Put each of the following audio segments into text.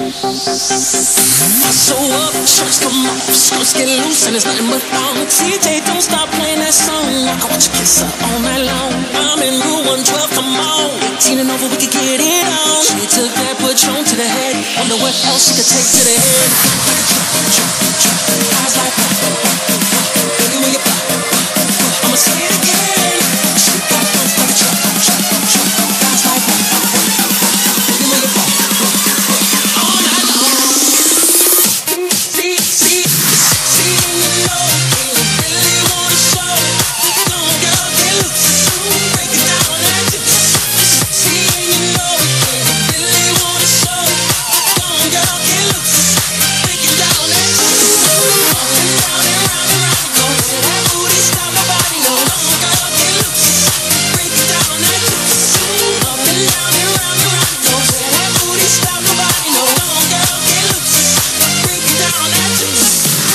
So up, shirts come off, skirts get loose, and there's nothing but wrong. TJ, don't stop playing that song. I want you kiss her all night long. I'm in room 112, come on. 18 and over, we could get it on. She took that Patron to the head. Wonder what else she could take to the head. Eyes like baby, when you I'ma say it again. She got those like a truck. Eyes like baby, when you all night long. See, you know, you really wanna show. Come on, girl, get loose. Break it down and juice. See, you know, you really wanna show. Come on, girl, get loose. Break it down and juice. Up and down and round and round it goes. That booty stop my body, no. Come on, girl, get loose. Break it down and juice. Up and down and round it goes. That booty stop my body, no. Come on, girl, get loose. Break it down and juice.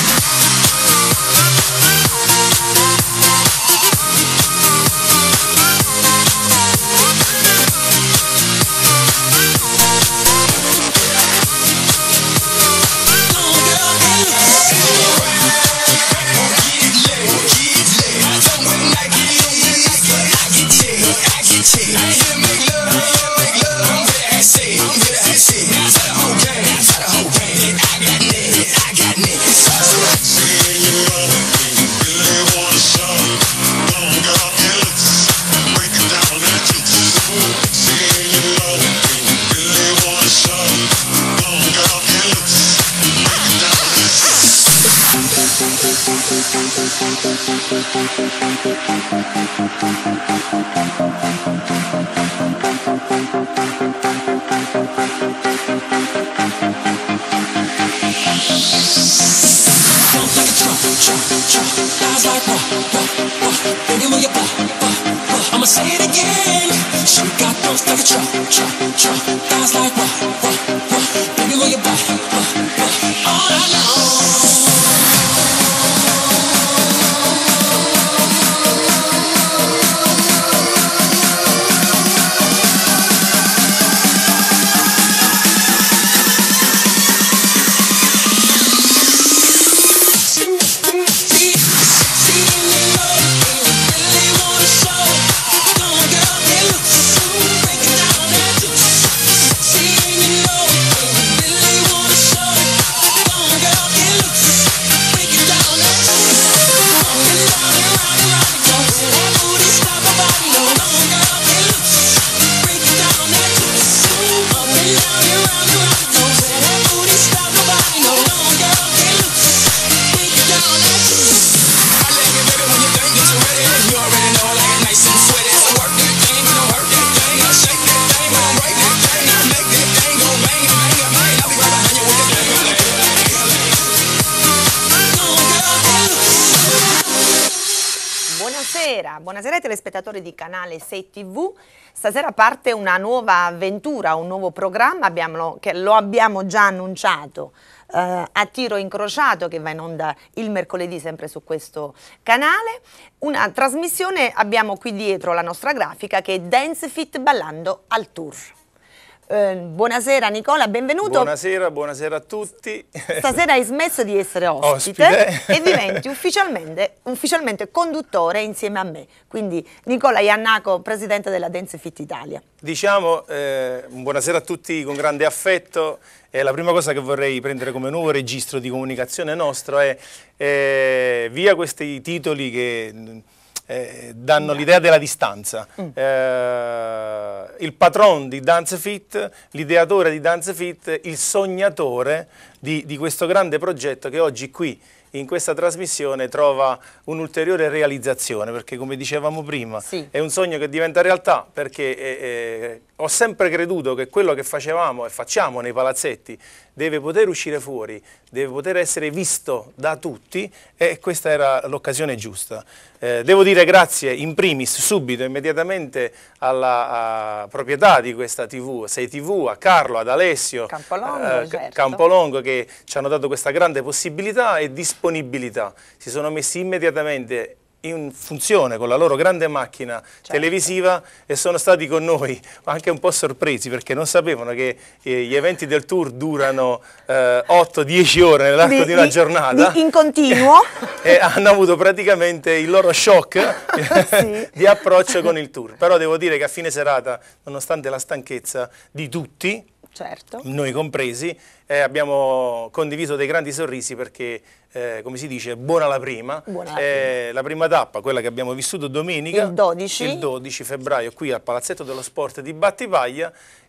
I'ma say it again. She got those like a truck. Guys like baby, move your body. All I know. Buonasera ai telespettatori di Canale 6 TV. Stasera parte una nuova avventura, un nuovo programma che lo abbiamo già annunciato a tiro incrociato, che va in onda il mercoledì sempre su questo canale. Una trasmissione, abbiamo qui dietro la nostra grafica, che è Dance Fit Ballando al Tour. Buonasera Nicola, benvenuto. Buonasera a tutti. Stasera hai smesso di essere ospite e diventi ufficialmente conduttore insieme a me. Quindi Nicola Iannaco, presidente della Dance Fit Italia. Diciamo buonasera a tutti con grande affetto. La prima cosa che vorrei prendere come nuovo registro di comunicazione nostro è via questi titoli che danno l'idea della distanza. Il patron di Dance Fit, l'ideatore di Dance Fit, il sognatore di questo grande progetto che oggi qui in questa trasmissione trova un'ulteriore realizzazione, perché come dicevamo prima è un sogno che diventa realtà, perché ho sempre creduto che quello che facevamo e facciamo nei palazzetti deve poter uscire fuori, deve poter essere visto da tutti, e questa era l'occasione giusta. Devo dire grazie in primis, subito, immediatamente alla proprietà di questa TV, 6 TV, a Carlo, ad Alessio Campolongo, che ci hanno dato questa grande possibilità e disponibilità. Si sono messi immediatamente in funzione con la loro grande macchina televisiva e sono stati con noi anche un po' sorpresi perché non sapevano che gli eventi del tour durano 8-10 ore nell'arco di una giornata in continuo e hanno avuto praticamente il loro shock di approccio con il tour. Però devo dire che a fine serata, nonostante la stanchezza di tutti, noi compresi, abbiamo condiviso dei grandi sorrisi perché, come si dice, buona la prima. La prima tappa, quella che abbiamo vissuto domenica, il 12 febbraio, qui al Palazzetto dello Sport di Battipaglia,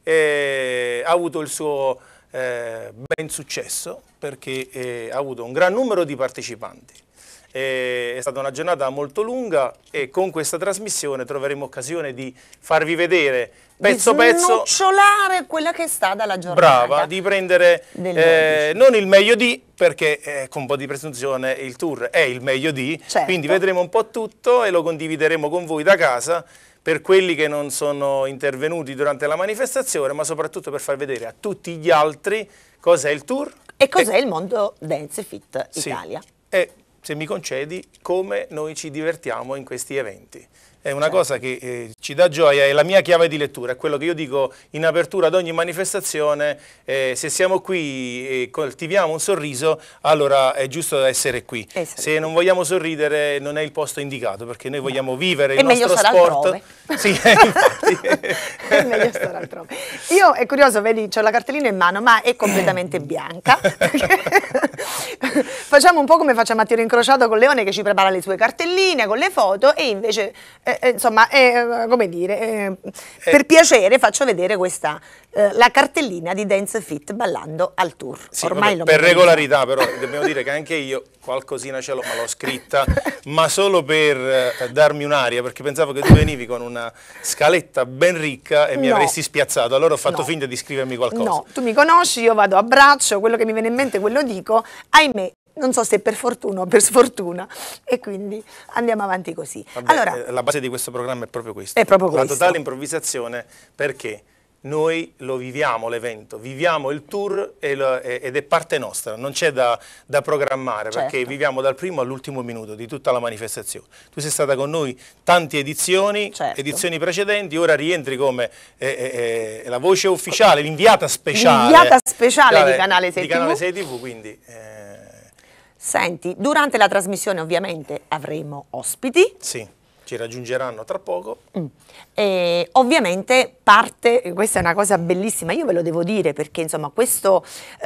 ha avuto il suo ben successo perché ha avuto un gran numero di partecipanti. È stata una giornata molto lunga e con questa trasmissione troveremo occasione di farvi vedere pezzo pezzo, snocciolare quella che è stata la giornata. Brava, di prendere non il meglio di, perché con un po' di presunzione il tour è il meglio di, quindi vedremo un po' tutto e lo condivideremo con voi da casa per quelli che non sono intervenuti durante la manifestazione, ma soprattutto per far vedere a tutti gli altri cos'è il tour e cos'è il mondo Dance Fit Italia. E se mi concedi, come noi ci divertiamo in questi eventi. È una cosa che ci dà gioia, è la mia chiave di lettura, è quello che io dico in apertura ad ogni manifestazione, se siamo qui e coltiviamo un sorriso, allora è giusto essere qui. Se non vogliamo sorridere non è il posto indicato, perché noi vogliamo vivere il nostro sport. Sì, infatti. È meglio stare altrove. Io è curioso, vedi, ho la cartellina in mano, ma è completamente bianca. Facciamo un po' come facciamo a tiro incrociato con Leone che ci prepara le sue cartelline con le foto e invece insomma, come dire, per piacere faccio vedere questa, la cartellina di Dance Fit ballando al tour. Sì, ormai per regolarità però dobbiamo dire che anche io qualcosina ce l'ho, ma l'ho scritta, ma solo per darmi un'aria, perché pensavo che tu venivi con una scaletta ben ricca e mi avresti spiazzato, allora ho fatto finta di scrivermi qualcosa. No, tu mi conosci, io vado a braccio, quello che mi viene in mente quello dico, ahimè. Non so se per fortuna o per sfortuna e quindi andiamo avanti così. Vabbè, allora, la base di questo programma è proprio questo. La totale improvvisazione, perché noi lo viviamo l'evento, viviamo il tour ed è parte nostra, non c'è da programmare perché viviamo dal primo all'ultimo minuto di tutta la manifestazione. Tu sei stata con noi tante edizioni, edizioni precedenti, ora rientri come la voce ufficiale, l'inviata speciale. L'inviata speciale di Canale 6 TV. Di Canale 6 TV, quindi... Senti, durante la trasmissione ovviamente avremo ospiti. Sì, ci raggiungeranno tra poco. E ovviamente parte, questa è una cosa bellissima, io ve lo devo dire perché insomma questo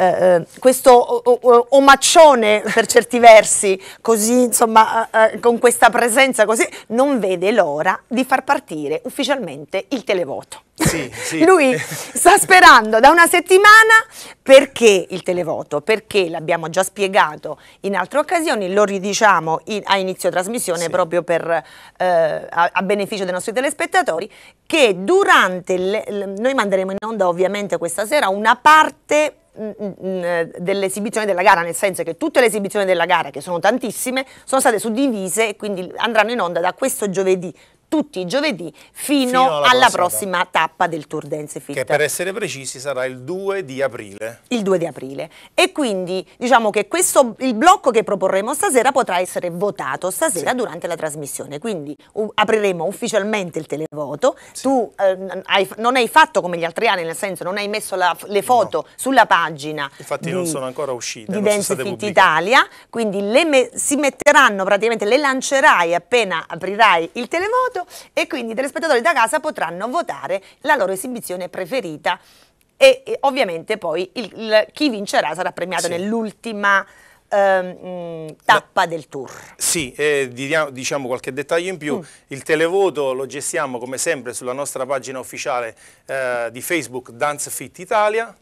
omaccione per certi versi, così insomma con questa presenza così, non vede l'ora di far partire ufficialmente il televoto. Sì. Lui sta sperando da una settimana perché il televoto, perché l'abbiamo già spiegato in altre occasioni, lo ridiciamo a inizio trasmissione proprio per, a beneficio dei nostri telespettatori, che durante noi manderemo in onda ovviamente questa sera una parte dell'esibizione della gara, nel senso che tutte le esibizioni della gara, che sono tantissime, sono state suddivise e quindi andranno in onda da questo giovedì, tutti i giovedì, fino alla prossima tappa del Tour Dance Fit. Che per essere precisi sarà il 2 di aprile. Il 2 di aprile. E quindi diciamo che il blocco che proporremo stasera potrà essere votato stasera durante la trasmissione. Quindi apriremo ufficialmente il televoto. Tu non hai fatto come gli altri anni, nel senso non hai messo le foto sulla pagina. Infatti non sono ancora uscite. Di Dance Fit Italia. Quindi si metteranno praticamente, le lancerai appena aprirai il televoto. E quindi i telespettatori da casa potranno votare la loro esibizione preferita e ovviamente poi chi vincerà sarà premiato nell'ultima tappa del tour. Sì, diciamo qualche dettaglio in più, il televoto lo gestiamo come sempre sulla nostra pagina ufficiale di Facebook Dance Fit Italia.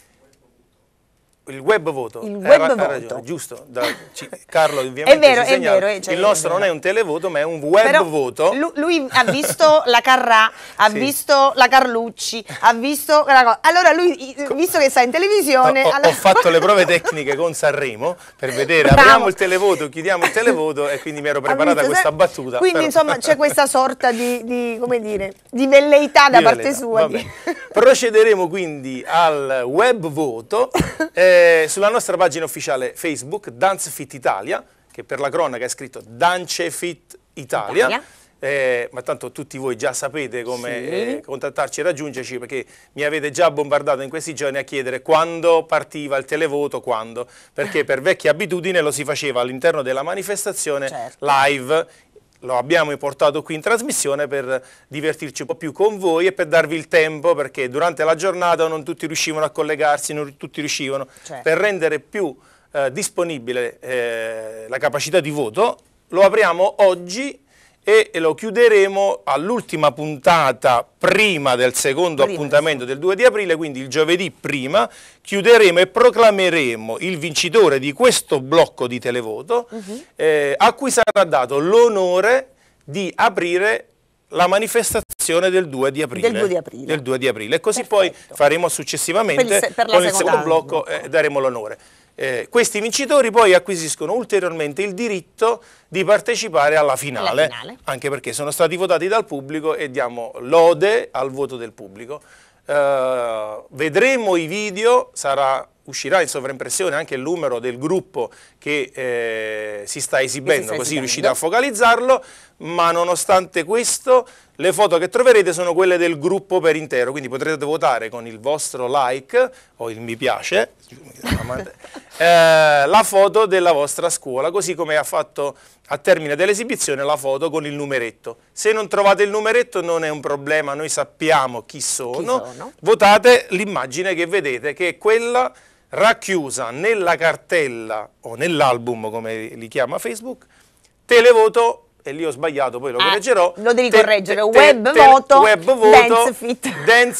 Il web voto, ragione, giusto, Carlo ovviamente ci segnala, il nostro non è un televoto ma è un web voto. Lui ha visto la Carrà, ha visto la Carlucci, ha visto la cosa. Allora lui, visto che sta in televisione... Ho fatto le prove tecniche con Sanremo per vedere, apriamo il televoto, chiudiamo il televoto e quindi mi ero preparata questa battuta. Quindi insomma c'è questa sorta come dire, di velleità da parte sua. Procederemo quindi al web voto. Sulla nostra pagina ufficiale Facebook Dance Fit Italia, che per la cronaca è scritto Dance Fit Italia. Ma tanto tutti voi già sapete come contattarci e raggiungerci, perché mi avete già bombardato in questi giorni a chiedere quando partiva il televoto, perché per vecchia abitudine lo si faceva all'interno della manifestazione live. Lo abbiamo portato qui in trasmissione per divertirci un po' più con voi e per darvi il tempo, perché durante la giornata non tutti riuscivano a collegarsi, non tutti riuscivano, per rendere più disponibile la capacità di voto. Lo apriamo oggi e lo chiuderemo all'ultima puntata prima del secondo appuntamento del 2 di aprile, quindi il giovedì prima, chiuderemo e proclameremo il vincitore di questo blocco di televoto, a cui sarà dato l'onore di aprire la manifestazione del 2 di aprile. Del 2 di aprile. E così poi faremo successivamente, con il secondo blocco, daremo l'onore. Questi vincitori poi acquisiscono ulteriormente il diritto di partecipare alla finale, anche perché sono stati votati dal pubblico e diamo lode al voto del pubblico. Vedremo i video, uscirà in sovraimpressione anche il numero del gruppo che si sta esibendo, così riuscite a focalizzarlo, ma nonostante questo le foto che troverete sono quelle del gruppo per intero, quindi potrete votare con il vostro like o il mi piace, la foto della vostra scuola, così come ha fatto a termine dell'esibizione la foto con il numeretto. Se non trovate il numeretto non è un problema, noi sappiamo chi sono. Votate l'immagine che vedete, che è quella racchiusa nella cartella o nell'album, come li chiama Facebook, televoto. E lì ho sbagliato, poi lo correggerò. Lo devi correggere, web voto, Dance Fit.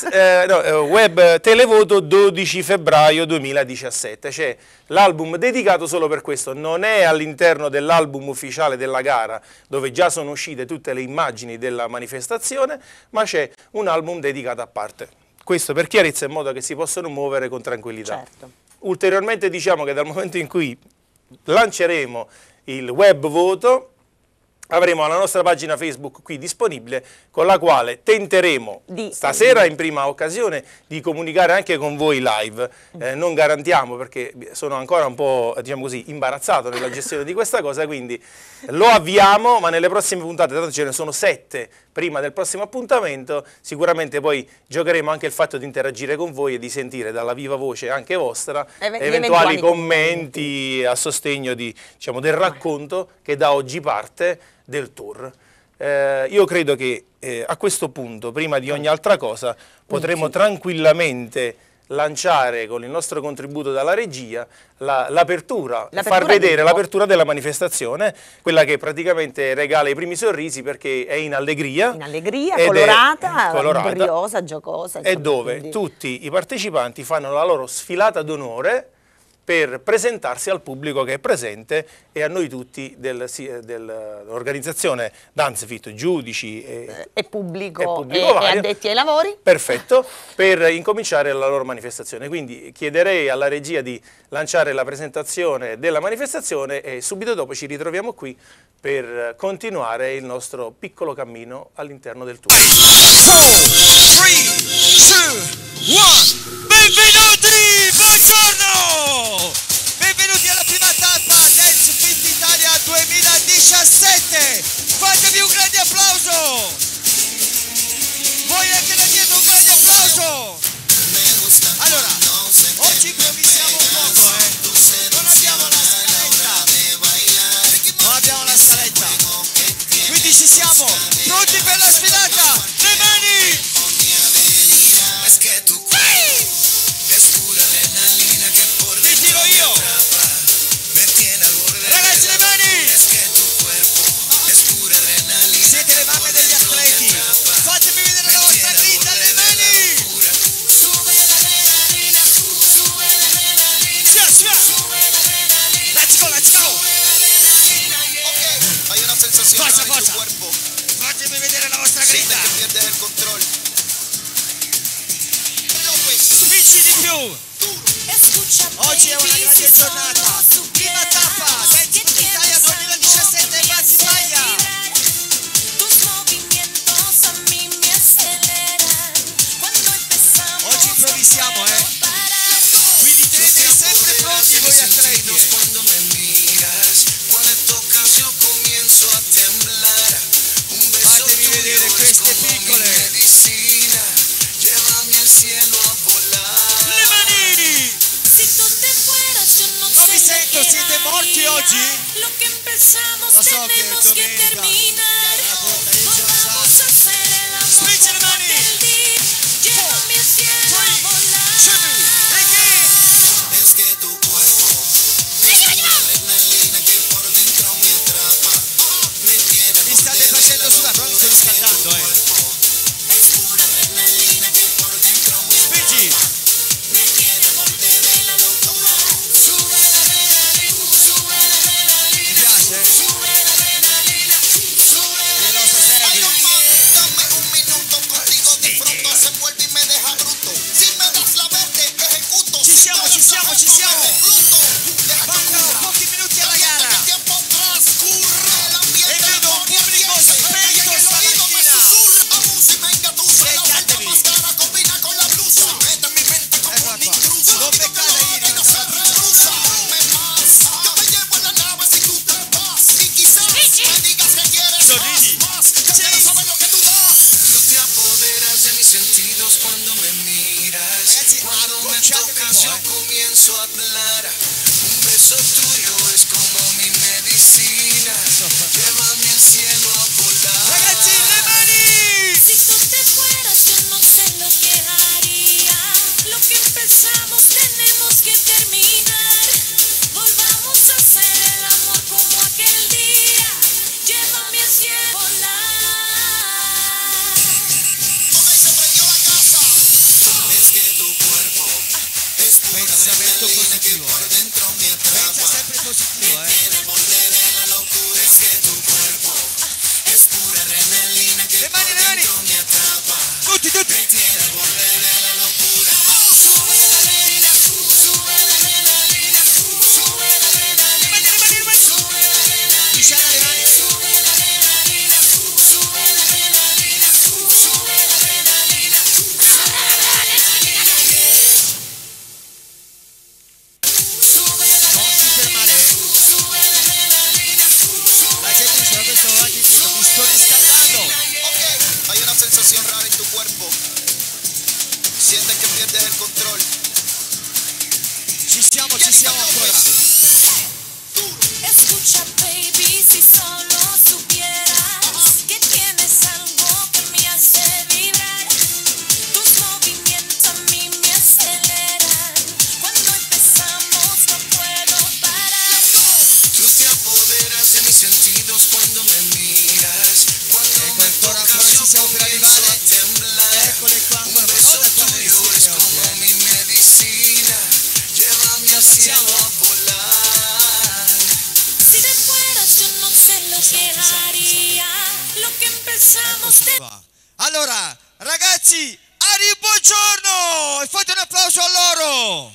Web televoto 12 febbraio 2017. C'è l'album dedicato solo per questo, non è all'interno dell'album ufficiale della gara, dove già sono uscite tutte le immagini della manifestazione, ma c'è un album dedicato a parte. Questo per chiarezza, in modo che si possano muovere con tranquillità. Ulteriormente diciamo che dal momento in cui lanceremo il web voto, avremo la nostra pagina Facebook qui disponibile, con la quale tenteremo stasera in prima occasione di comunicare anche con voi live. Non garantiamo, perché sono ancora un po', diciamo così, imbarazzato nella gestione di questa cosa, quindi lo avviamo, ma nelle prossime puntate, tanto ce ne sono 7 prima del prossimo appuntamento, sicuramente poi giocheremo anche il fatto di interagire con voi e di sentire dalla viva voce anche vostra eventuali commenti a sostegno diciamo, del racconto che da oggi parte del tour. Io credo che a questo punto, prima di ogni altra cosa, potremo tranquillamente lanciare con il nostro contributo dalla regia l'apertura, far vedere l'apertura della manifestazione, quella che praticamente regala i primi sorrisi, perché è in allegria, colorata, briosa, giocosa, e dove tutti i partecipanti fanno la loro sfilata d'onore per presentarsi al pubblico che è presente e a noi tutti dell'organizzazione Dance Fit, giudici e pubblico e addetti ai lavori. Perfetto, per incominciare la loro manifestazione. Quindi chiederei alla regia di lanciare la presentazione della manifestazione e subito dopo ci ritroviamo qui per continuare il nostro piccolo cammino all'interno del tour. 4, 3, 2, 1, benvenuti, buongiorno! Benvenuti alla prima tappa Dance Fit Italia 2017! Fatevi un grande applauso! Voi anche da dietro un grande applauso! Allora, oggi improvvisiamo un poco, non abbiamo la scaletta! Non abbiamo la scaletta! Quindi ci siamo! Pronti per la sfilata? Le mani! Ti tiro io! Ragazzi, le mani! Siete le mamme degli atleti! Fatemi vedere la vostra grinta, le mani! Let's go, let's go! Hay una sensación Forza, en tu forza! cuerpo. Fatemi vedere la vostra Sientes grinta! que pierdes el control. Spingi di più! Oggi è una grande giornata! Prima tappa Dance Fit Italia 2017 Battipaglia! Oggi improvvisiamo, Quindi tenete sempre pronti voi atleti! piccole. medicina, llévame al cielo a volar. Le mani! Si tú te fueras, yo no Non sé vi lo sento, que siete morti haría. oggi? Lo que empezamos Lo so che è tenemos que domenica. terminar. Puta, io ce la Volvamos so. a hacer el amor Spingi le como mani. aquel día. Llévame al cielo a 3, volar. 2, again! Es que tu cuerpo es una adrenalina que por dentro me atrapa. Me tiene Mi state facendo sudare, però mi sto riscaldando, Es pura adrenalina que por dentro me Spingi! me tiene borde de la locura. Sube la adrenalina, sube la adrenalina. Mi piace? Sube la adrenalina, sube la Il nostro Sergi. Dame un minuto contigo, disfruto, se vuelve y me deja bruto. Si me das la verde, ejecuto. Ci siamo, ci siamo, ci siamo. Mancano Mancano pochi minuti alla gara. il tempo trascurre, l'ambiente E vedo un pubblico spento stamattina. Svegliatevi. Eccola qua. Non beccate Iri, non sarà Sorridi. Tú te apoderas de mis sentidos cuando me miras. Ragazzi, Cuando me acconciatevi un tocas po', yo comienzo a hablar. Un beso tuyo es como mi medicina. Llévame al cielo a volar. Ragazzi, le mani! Si tú te fueras, yo no sé lo que haría. Lo que empezamos tenemos que terminar. Volvamos a hacer el amor como aquel día. Llévame al cielo a volar. Se prendió la casa. Es que tu cuerpo es pura Pensamento adrenalina que positivo, por dentro me Pensa atrapa. sempre positivo, Tiene borde de la locura. Es que tu cuerpo es pura adrenalina que Le por mani, le mani. dentro me atrapa. Tutti, tutti! Tiene borde de la locura. Sube la adrenalina, sube la adrenalina, sube la adrenalina. Le mani! Sube la adrenalina, Luciana, le mani! sube la adrenalina, sube la adrenalina, sube la adrenalina, sube la Non si fermare, sube la adrenalina, la gente dice, questo avanti, mi sto riscaldando. Ok, hay una sensación rara en tu cuerpo. Sientes que pierdes el control. Ci siamo ancora. Escucha, baby, si solo supieras que tienes algo que me hace vibrar. Tus movimientos a mí me aceleran. Cuando empezamos no puedo parar. Tú te apoderas de mis sentidos cuando me miras. Cuando Ecco, me ancora tocas ci yo siamo per comienzo arrivare. a temblar. Eccole qua, Un ancora, ma beso non da quando tuyo es insieme como oggi, mi medicina. Llévame al cielo a volar. Si te fueras yo no sé lo que haría. Lo que empezamos Eccoci qua. Allora, ragazzi, Ari, buongiorno! E fate un applauso a loro!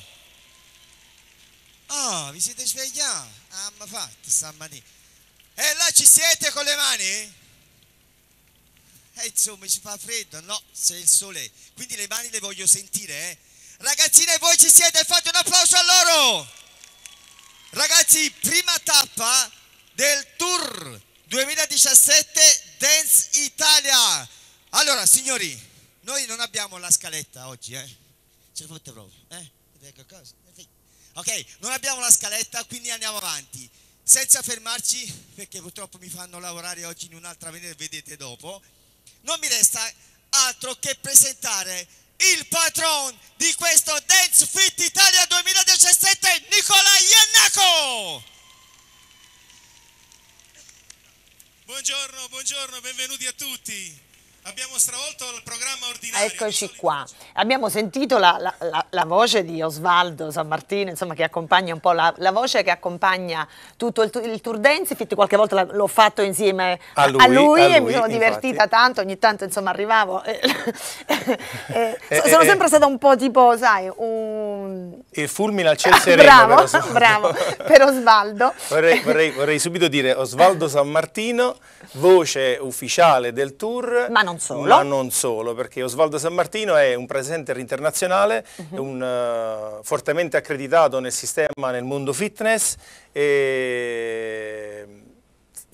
Ah, vi siete svegliati? Ah, ma fatti stamattina. E là ci siete con le mani? Insomma, ci fa freddo, no? C'è il sole. Quindi le mani le voglio sentire, eh? Ragazzine, voi ci siete? Fate un applauso a loro! Ragazzi, prima tappa del Tour 2017 Dance Italia. Allora, signori, noi non abbiamo la scaletta oggi, eh? Ce la fate proprio, eh? Ok, non abbiamo la scaletta, quindi andiamo avanti. Senza fermarci, perché purtroppo mi fanno lavorare oggi in un'altra venerdì, vedete dopo. Non mi resta altro che presentare il patron di questo Dance Fit Italia 2017, Nicola Iannaco! Buongiorno, benvenuti a tutti. Abbiamo stravolto il programma ordinario. Eccoci qua. Abbiamo sentito la voce di Osvaldo Sammartino, insomma, che accompagna un po' la voce che accompagna tutto il Tour Dance Fit. Qualche volta l'ho fatto insieme a lui e mi sono divertita tanto. Ogni tanto, insomma, arrivavo. Sono sempre stata un po' tipo, sai, Il fulmine al ciel sereno. Bravo, per Osvaldo. Vorrei subito dire Osvaldo Sammartino, voce ufficiale del Tour. Ma non solo. Ma non solo, perché Osvaldo Sammartino è un presenter internazionale, fortemente accreditato nel sistema, nel mondo fitness, e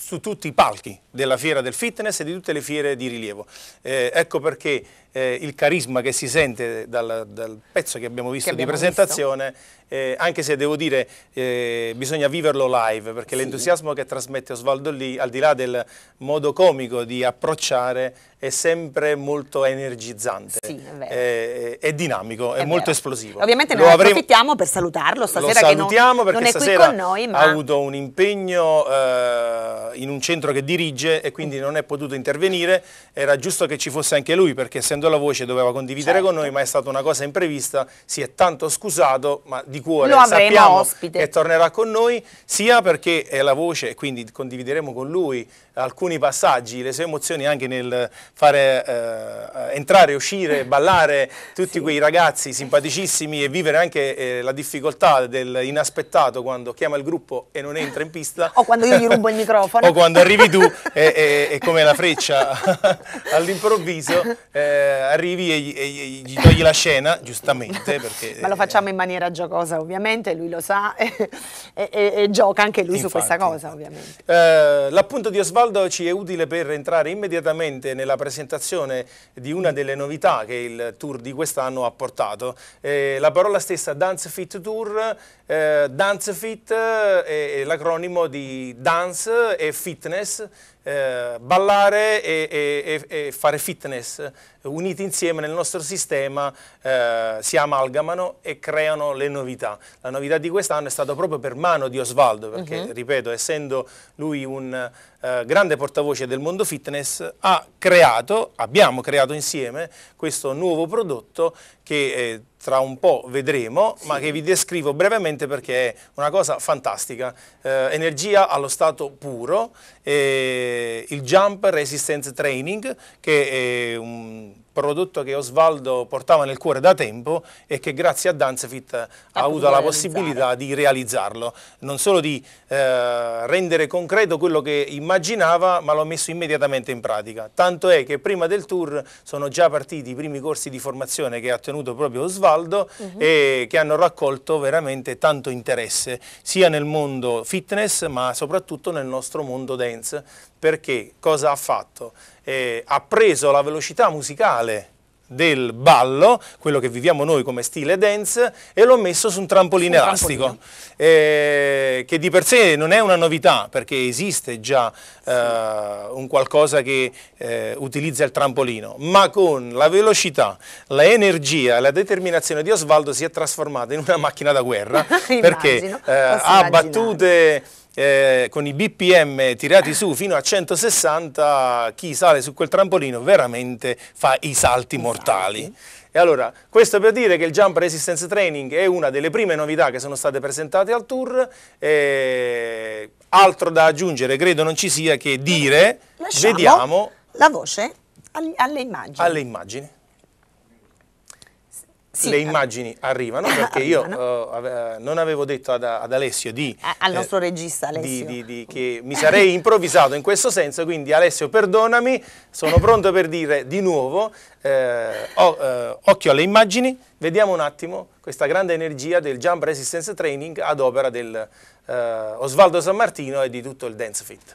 su tutti i palchi della fiera del fitness e di tutte le fiere di rilievo. Ecco perché il carisma che si sente dal pezzo che abbiamo visto di presentazione, anche se devo dire bisogna viverlo live, perché l'entusiasmo che trasmette Osvaldo lì, al di là del modo comico di approcciare, è sempre molto energizzante, Sì, è vero. è dinamico, è molto esplosivo. Ovviamente noi approfittiamo per salutarlo stasera, che non perché è qui stasera con noi, ma ha avuto un impegno in un centro che dirige e quindi non è potuto intervenire. Era giusto che ci fosse anche lui, perché essendo la voce doveva condividere con noi, ma è stata una cosa imprevista. Si è tanto scusato, ma di cuore lo avremo sappiamo ospite, che tornerà con noi, sia perché è la voce e quindi condivideremo con lui alcuni passaggi, le sue emozioni anche nel fare entrare, uscire, ballare tutti quei ragazzi simpaticissimi e vivere anche la difficoltà dell'inaspettato quando chiama il gruppo e non entra in pista, o quando io gli rubo il microfono, o quando arrivi tu e come la freccia all'improvviso arrivi e gli togli la scena, giustamente, perché ma lo facciamo in maniera giocosa ovviamente, lui lo sa e gioca anche lui su questa cosa ovviamente. L'appunto di Osvaldo ci è utile per entrare immediatamente nella presentazione di una delle novità che il tour di quest'anno ha portato. La parola stessa Dance Fit Tour, Dance Fit è l'acronimo di dance e fitness, ballare e fare fitness uniti insieme nel nostro sistema si amalgamano e creano le novità. La novità di quest'anno è stata proprio per mano di Osvaldo, perché ripeto, essendo lui un grande portavoce del mondo fitness, abbiamo creato insieme questo nuovo prodotto che tra un po' vedremo, ma che vi descrivo brevemente perché è una cosa fantastica. Energia allo stato puro, il Jump Resistance Training, che è un prodotto che Osvaldo portava nel cuore da tempo e che grazie a DanceFit ha avuto la possibilità di realizzarlo, non solo di rendere concreto quello che immaginava, ma l'ho messo immediatamente in pratica. Tanto è che prima del tour sono già partiti i primi corsi di formazione che ha tenuto proprio Osvaldo e che hanno raccolto veramente tanto interesse, sia nel mondo fitness ma soprattutto nel nostro mondo dance. Perché cosa ha fatto? Ha preso la velocità musicale del ballo, quello che viviamo noi come stile dance, e l'ho messo su un trampolino elastico, che di per sé non è una novità, perché esiste già un qualcosa che utilizza il trampolino, ma con la velocità, l'energia e la determinazione di Osvaldo si è trasformata in una macchina da guerra, perché ha battute con i BPM tirati su fino a 160, chi sale su quel trampolino veramente fa i salti mortali. E allora, questo per dire che il Jump Resistance Training è una delle prime novità che sono state presentate al tour. Altro da aggiungere credo non ci sia che dire. Vediamo la voce alle immagini. Alle immagini. Sì, le immagini arrivano, perché io non avevo detto ad Alessio al nostro regista Alessio che mi sarei improvvisato in questo senso, quindi Alessio perdonami, sono pronto per dire di nuovo occhio alle immagini, vediamo un attimo questa grande energia del Jump Resistance Training ad opera del Osvaldo Sammartino e di tutto il Dance Fit.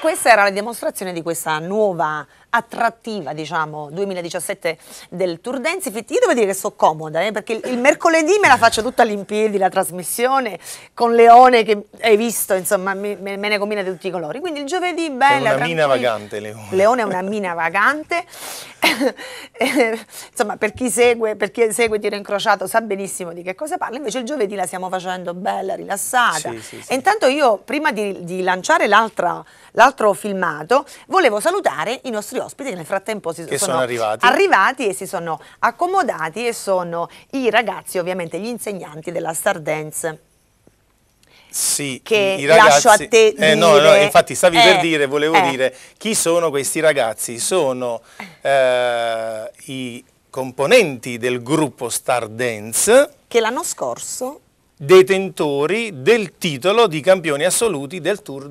questa era la dimostrazione di questa nuova attrattiva, diciamo, 2017 del Tour Dance Fit. Io devo dire che sto comoda, perché il mercoledì me la faccio tutta all'impiedi, la trasmissione con Leone che hai visto, insomma, me ne combina di tutti i colori. Quindi il giovedì bella, è una mina tranquilla. vagante, Leone. Leone è una mina vagante. Insomma, per chi segue Tiro Incrociato sa benissimo di che cosa parla. Invece il giovedì la stiamo facendo bella, rilassata. Sì. E intanto io, prima di lanciare l'altro filmato, volevo salutare i nostri ospiti che nel frattempo sono arrivati e si sono accomodati, e sono i ragazzi, ovviamente gli insegnanti della Star Dance. Sì, che i ragazzi, lascio a te dire. No, infatti stavi per dire, volevo dire, chi sono questi ragazzi? Sono i componenti del gruppo Star Dance, che l'anno scorso detentori del titolo di campioni assoluti del Tour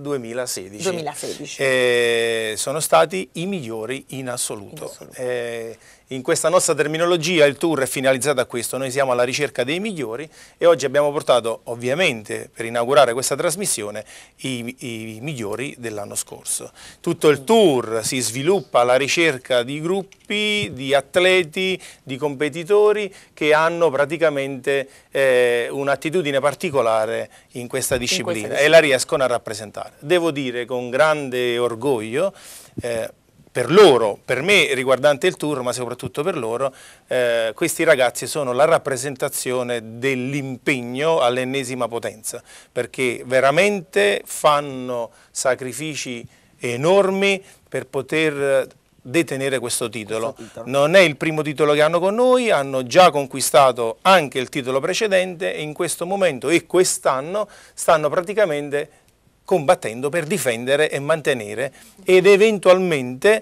2016. Sono stati i migliori in assoluto. In questa nostra terminologia il Tour è finalizzato a questo, noi siamo alla ricerca dei migliori e oggi abbiamo portato, ovviamente, per inaugurare questa trasmissione, i migliori dell'anno scorso. Tutto il Tour si sviluppa alla ricerca di gruppi, di atleti, di competitori che hanno praticamente un'attitudine particolare in questa disciplina e la riescono a rappresentare. Devo dire con grande orgoglio, per loro, per me riguardante il Tour, ma soprattutto per loro, questi ragazzi sono la rappresentazione dell'impegno all'ennesima potenza, perché veramente fanno sacrifici enormi per poter detenere questo titolo. Non è il primo titolo che hanno con noi, hanno già conquistato anche il titolo precedente e in questo momento e quest'anno stanno praticamente combattendo per difendere e mantenere ed eventualmente,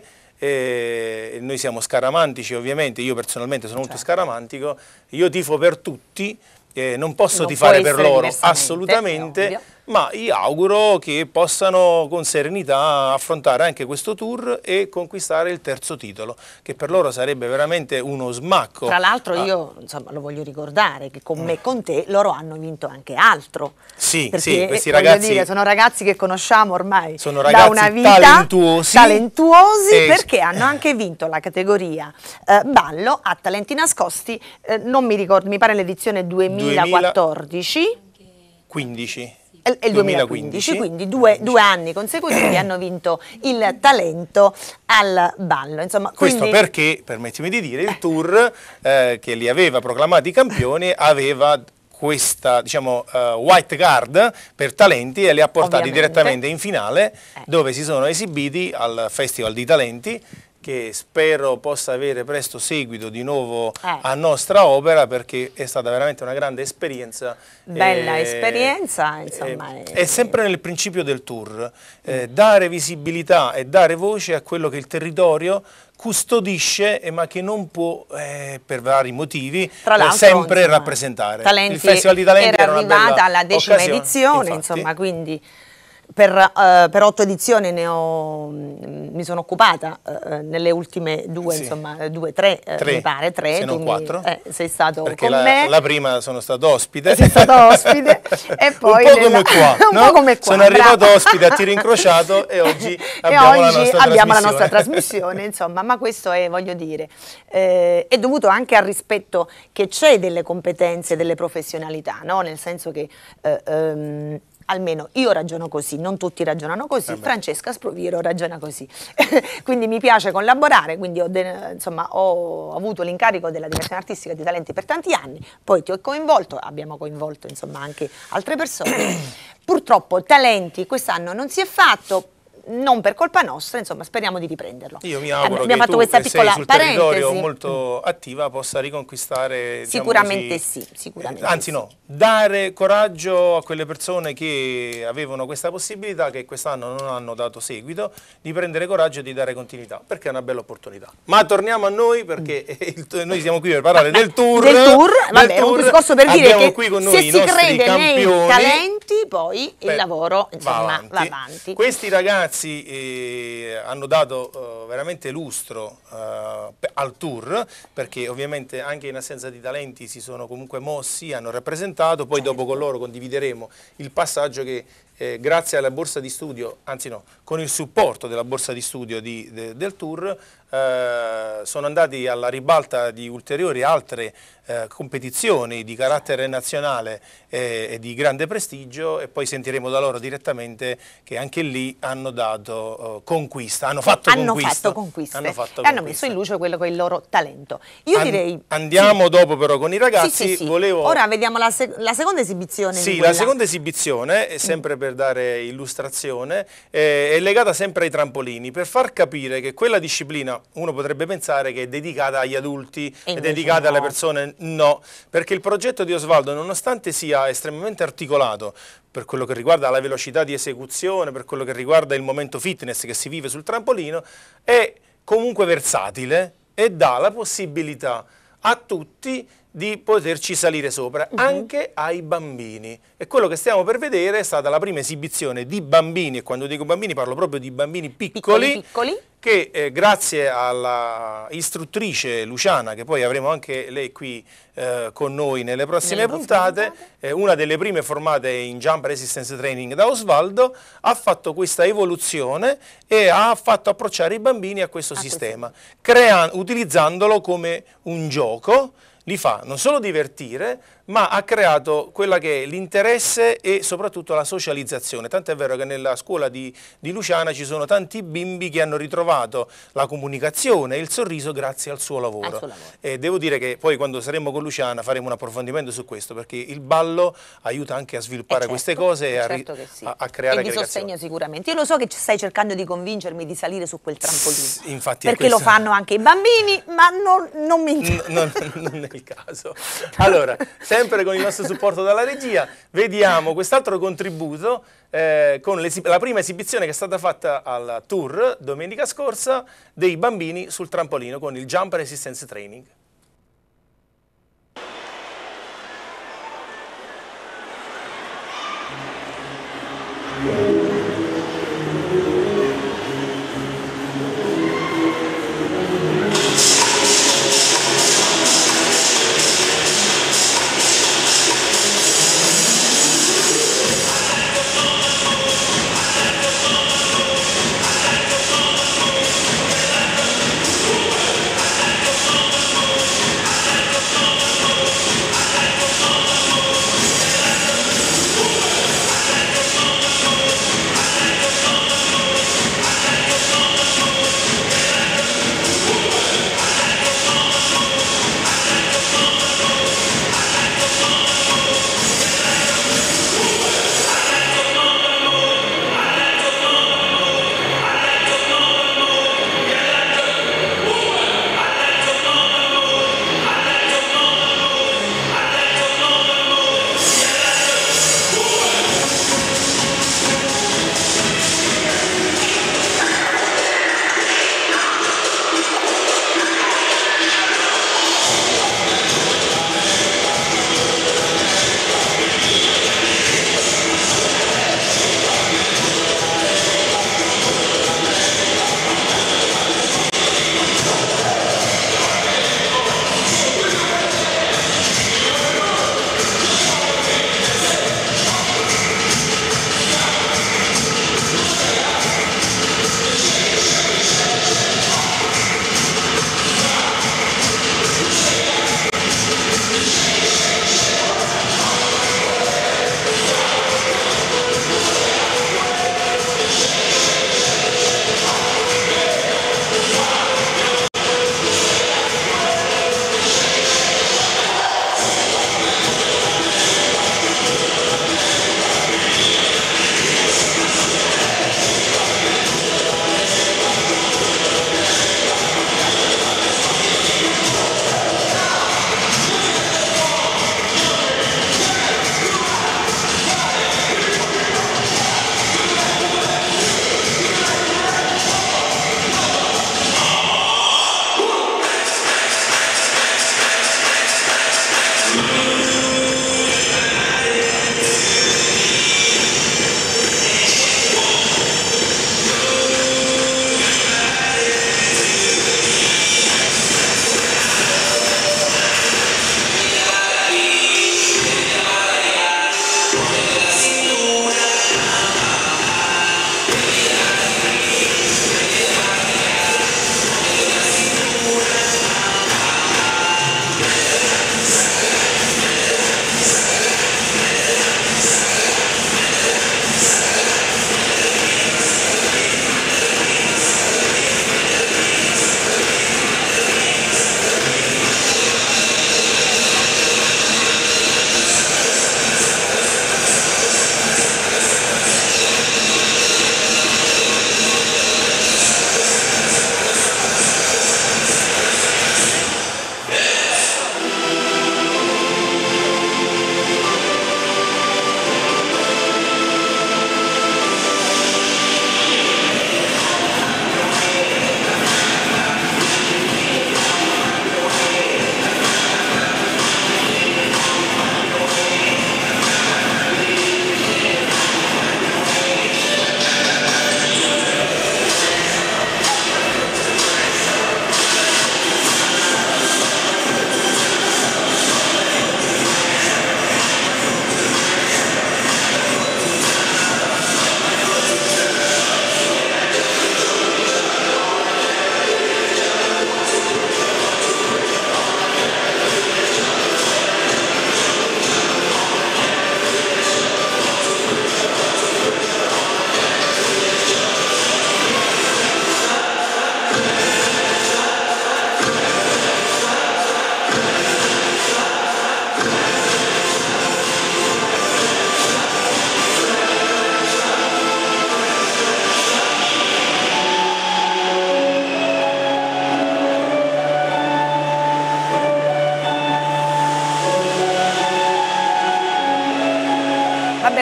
noi siamo scaramantici ovviamente, io personalmente sono molto scaramantico, io tifo per tutti, non posso tifare per loro assolutamente, ma io auguro che possano con serenità affrontare anche questo Tour e conquistare il terzo titolo, che per loro sarebbe veramente uno smacco. Tra l'altro io insomma, lo voglio ricordare che con me e con te loro hanno vinto anche altro. Sì, perché, sì, questi ragazzi dire, sono ragazzi che conosciamo ormai sono ragazzi da una vita, talentuosi perché hanno anche vinto la categoria ballo a talenti nascosti, non mi ricordo, mi pare l'edizione 2014. 15. È il 2015, quindi due anni consecutivi hanno vinto il talento al ballo. Insomma, questo perché, permettimi di dire, il Tour che li aveva proclamati campioni aveva questa, diciamo, white card per talenti e li ha portati direttamente in finale, dove si sono esibiti al Festival di Talenti, che spero possa avere presto seguito di nuovo a nostra opera, perché è stata veramente una grande esperienza. Bella esperienza, insomma. È sempre nel principio del Tour, dare visibilità e dare voce a quello che il territorio custodisce, ma che non può, per vari motivi, sempre insomma, rappresentare. Talenti, il Festival di Talenti era arrivata alla 10ª edizione, infatti. Insomma, quindi per 8 edizioni mi sono occupata nelle ultime due, insomma, tre, mi pare, 3. Se non 4. Sei stato perché con me. La prima sono stato ospite. Sei stato ospite e poi un po' come qua, un po' come qua. Sono arrivato ospite a Tiro Incrociato e oggi abbiamo la nostra trasmissione, insomma, ma questo è, voglio dire, è dovuto anche al rispetto che c'è delle competenze, delle professionalità, no? Nel senso che almeno io ragiono così, non tutti ragionano così, Francesca Sproviro ragiona così, quindi mi piace collaborare, quindi ho avuto l'incarico della direzione artistica di Talenti per tanti anni, poi ti ho coinvolto, abbiamo coinvolto insomma anche altre persone, purtroppo Talenti quest'anno non si è fatto, non per colpa nostra, insomma speriamo di riprenderlo. Io mi auguro abbiamo che fatto questa piccola sei sul territorio molto attiva possa riconquistare, sicuramente diciamo così, sicuramente anzi no, dare coraggio a quelle persone che avevano questa possibilità, che quest'anno non hanno dato seguito, di prendere coraggio e di dare continuità, perché è una bella opportunità. Ma torniamo a noi, perché noi siamo qui per parlare del Tour. Vabbè, è un discorso per dire che qui con noi se si crede campioni, nei talenti, poi il lavoro insomma, va avanti. Questi ragazzi hanno dato veramente lustro al Tour, perché ovviamente anche in assenza di talenti si sono comunque mossi, hanno rappresentato, poi dopo con loro condivideremo il passaggio che grazie alla borsa di studio, anzi no, con il supporto della borsa di studio del Tour, sono andati alla ribalta di ulteriori altre competizioni di carattere nazionale e di grande prestigio, e poi sentiremo da loro direttamente che anche lì hanno dato conquista, hanno fatto conquiste e hanno messo in luce quello che è il loro talento. Io direi andiamo dopo però con i ragazzi. Sì. Volevo... Ora vediamo la seconda esibizione. Sì, la seconda esibizione, sempre per dare illustrazione, è legata sempre ai trampolini, per far capire che quella disciplina, uno potrebbe pensare che è dedicata agli adulti, è dedicata alle persone. No, perché il progetto di Osvaldo, nonostante sia estremamente articolato per quello che riguarda la velocità di esecuzione, per quello che riguarda il momento fitness che si vive sul trampolino, è comunque versatile e dà la possibilità a tutti di poterci salire sopra, anche ai bambini. E quello che stiamo per vedere è stata la prima esibizione di bambini, e quando dico bambini parlo proprio di bambini piccoli. Che grazie alla istruttrice Luciana, che poi avremo anche lei qui con noi nelle prossime puntate, una delle prime formate in Jump Resistance Training da Osvaldo, ha fatto questa evoluzione e ha fatto approcciare i bambini a questo sistema, utilizzandolo come un gioco. Li fa non solo divertire, ma ha creato quella che è l'interesse e soprattutto la socializzazione. Tanto è vero che nella scuola di Luciana ci sono tanti bimbi che hanno ritrovato la comunicazione e il sorriso grazie al suo lavoro. E devo dire che poi quando saremo con Luciana faremo un approfondimento su questo, perché il ballo aiuta anche a sviluppare queste cose e a creare e di sostegno sicuramente. Io lo so che stai cercando di convincermi di salire su quel trampolino, infatti perché lo fanno anche i bambini, ma non mi interessa. Non è il caso. Allora, sempre con il nostro supporto dalla regia, vediamo quest'altro contributo con la prima esibizione che è stata fatta al Tour domenica scorsa dei bambini sul trampolino con il Jump Resistance Training.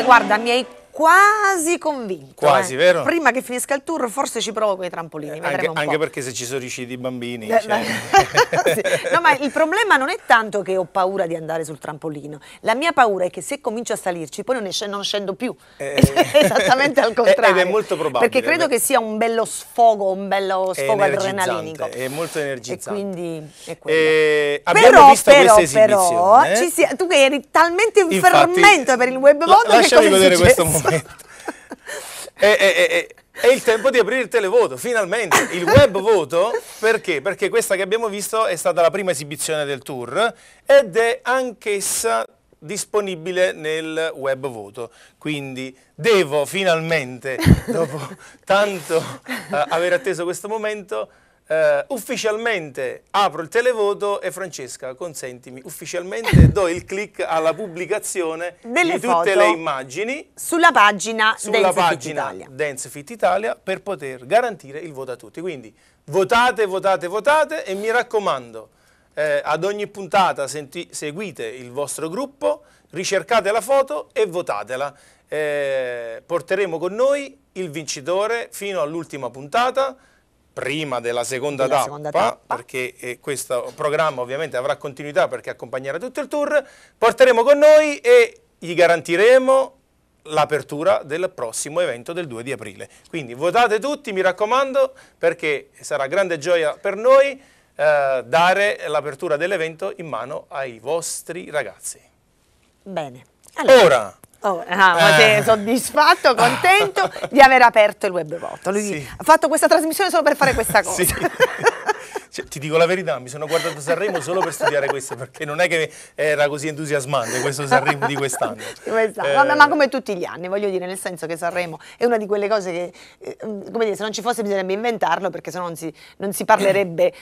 Comunque, guarda, mi hai quasi convinto. Quasi, vero? Prima che finisca il tour, forse ci provo con i trampolini. vedremo un Anche po'. perché se ci sono riusciti i bambini... Sì. cioè, No, ma il problema non è tanto che ho paura di andare sul trampolino. La mia paura è che se comincio a salirci, poi non scendo più. Esattamente al contrario. Ed è molto probabile. Perché credo che sia un bello sfogo adrenalinico. È molto energizzante. E quindi è quello. Abbiamo visto questa però, esibizione. tu che eri talmente in Infatti, fermento per il web voto, che lasciami cosa è godere questo successo? momento. È il tempo di aprire il televoto, finalmente, il web voto, perché? Perché questa che abbiamo visto è stata la prima esibizione del tour ed è anch'essa disponibile nel web voto, quindi devo finalmente, dopo tanto aver atteso questo momento, ufficialmente apro il televoto e Francesca, consentimi, ufficialmente do il click alla pubblicazione Delle di tutte foto le immagini sulla pagina sulla Dance Fit pagina Italia. Dance Fit Italia per poter garantire il voto a tutti. Quindi votate, votate, votate e mi raccomando, ad ogni puntata seguite il vostro gruppo, ricercate la foto e votatela. Porteremo con noi il vincitore fino all'ultima puntata, prima della seconda tappa, perché questo programma ovviamente avrà continuità perché accompagnerà tutto il tour. Porteremo con noi e gli garantiremo l'apertura del prossimo evento del 2 di aprile. Quindi votate tutti, mi raccomando, perché sarà grande gioia per noi dare l'apertura dell'evento in mano ai vostri ragazzi. Bene. Ora, ma sei soddisfatto, contento di aver aperto il web voto. Lui Sì. ha fatto questa trasmissione solo per fare questa cosa. Sì. Cioè, ti dico la verità, mi sono guardato Sanremo solo per studiare questo, perché non è che era così entusiasmante questo Sanremo di quest'anno. Vabbè, ma come tutti gli anni, voglio dire, nel senso che Sanremo è una di quelle cose che, come dire, se non ci fosse bisognerebbe inventarlo, perché sennò non si parlerebbe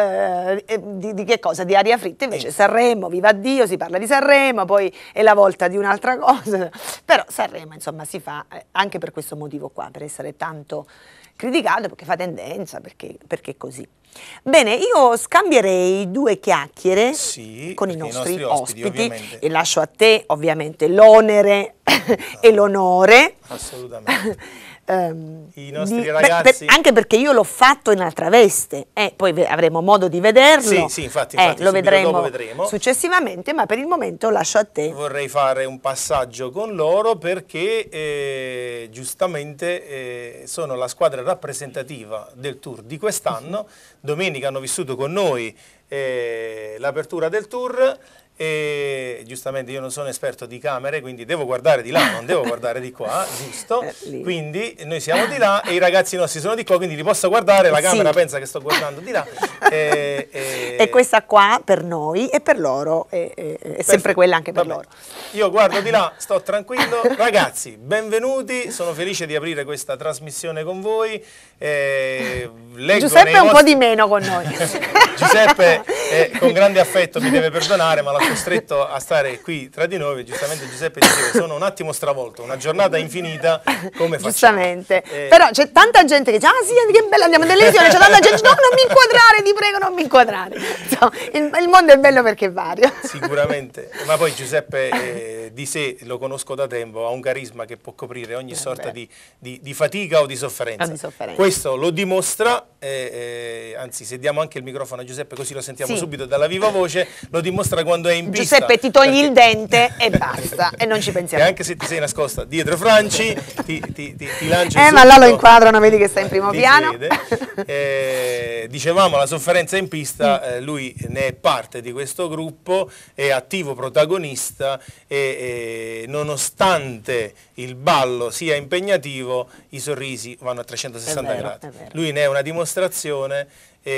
di che cosa? Di aria fritta. Invece Sanremo, viva Dio, si parla di Sanremo, poi è la volta di un'altra cosa. Però Sanremo, insomma, si fa anche per questo motivo qua, per essere tanto criticato, perché fa tendenza, perché è così. Bene, io scambierei due chiacchiere con i nostri ospiti ovviamente. E lascio a te ovviamente l'onere e l'onore. Assolutamente. I nostri ragazzi... anche perché io l'ho fatto in altra veste, poi avremo modo di vederlo. Sì, infatti lo vedremo vedremo successivamente, ma per il momento lascio a te. Vorrei fare un passaggio con loro perché giustamente sono la squadra rappresentativa del tour di quest'anno. Domenica hanno vissuto con noi l'apertura del tour e giustamente io non sono esperto di camere, quindi devo guardare di là, non devo guardare di qua, giusto? Quindi noi siamo di là e i ragazzi nostri sono di qua, quindi li posso guardare, la camera pensa che sto guardando di là. E questa qua per noi e per loro è sempre quella anche per loro. Io guardo di là, sto tranquillo. Ragazzi, benvenuti, sono felice di aprire questa trasmissione con voi. Giuseppe un po' di meno con noi. Giuseppe con grande affetto mi deve perdonare, ma l'ho costretto a stare qui tra di noi. Giustamente Giuseppe diceva, sono un attimo stravolto, una giornata infinita, come facciamo? Giustamente, però c'è tanta gente che dice, ah sì, che bello, andiamo in televisione, c'è tanta gente, no, non mi inquadrare, ti prego, non mi inquadrare. Insomma, il mondo è bello perché è vario. Sicuramente, ma poi Giuseppe di sé lo conosco da tempo, ha un carisma che può coprire ogni sorta di fatica o di sofferenza. Questo lo dimostra, anzi se diamo anche il microfono a Giuseppe così lo sentiamo subito dalla viva voce, lo dimostra quando è in pista. Giuseppe ti togli il dente e basta, e non ci pensiamo. E anche se ti sei nascosta dietro Franci, ti lancio ma là lo inquadrano, vedi che sta in primo piano. Dicevamo la sofferenza in pista, lui ne è parte di questo gruppo, è attivo protagonista e nonostante il ballo sia impegnativo, i sorrisi vanno a 360 gradi. Lui ne è una dimostrazione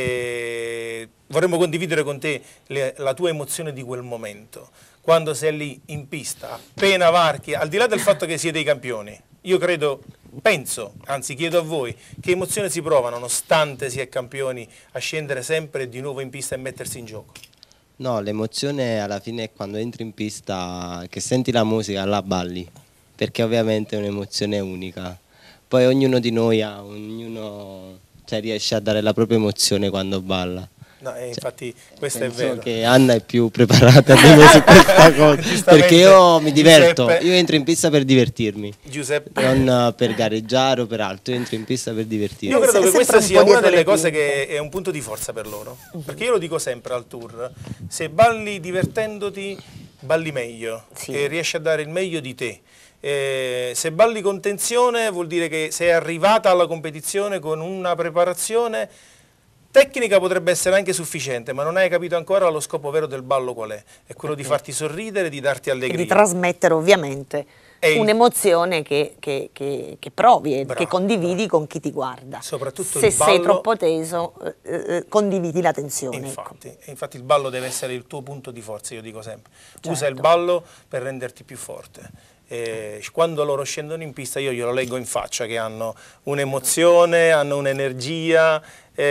e vorremmo condividere con te la tua emozione di quel momento, quando sei lì in pista, appena varchi, al di là del fatto che siete i campioni. Io penso, anzi chiedo a voi, che emozione si prova nonostante si è campioni a scendere sempre di nuovo in pista e mettersi in gioco? No, l'emozione alla fine è quando entri in pista, che senti la musica, la balli, perché ovviamente è un'emozione unica. Poi ognuno di noi riesce a dare la propria emozione quando balla. No, infatti questo è Penso vero. che Anna è più preparata di me su questa cosa, Giustamente, perché io mi diverto, Giuseppe- io entro in pista per divertirmi, Giuseppe, non per gareggiare o per altro, io entro in pista per divertirmi. io credo che sempre questa un sia po' una dietro delle le cose quinte. che è un punto di forza per loro, perché io lo dico sempre al tour, se balli divertendoti, balli meglio, Sì. e riesci a dare il meglio di te. Se balli con tensione vuol dire che sei arrivata alla competizione con una preparazione tecnica, potrebbe essere anche sufficiente, ma non hai capito ancora lo scopo vero del ballo qual è quello di farti sorridere, di darti E allegria. di trasmettere ovviamente E il- un'emozione che provi e Bravo, che condividi con chi ti guarda. Soprattutto Se il sei ballo- troppo teso, condividi la tensione. ecco. Infatti il ballo deve essere il tuo punto di forza, io dico sempre. Usa il Certo. ballo per renderti più forte. Quando loro scendono in pista io glielo leggo in faccia che hanno un'emozione, hanno un'energia.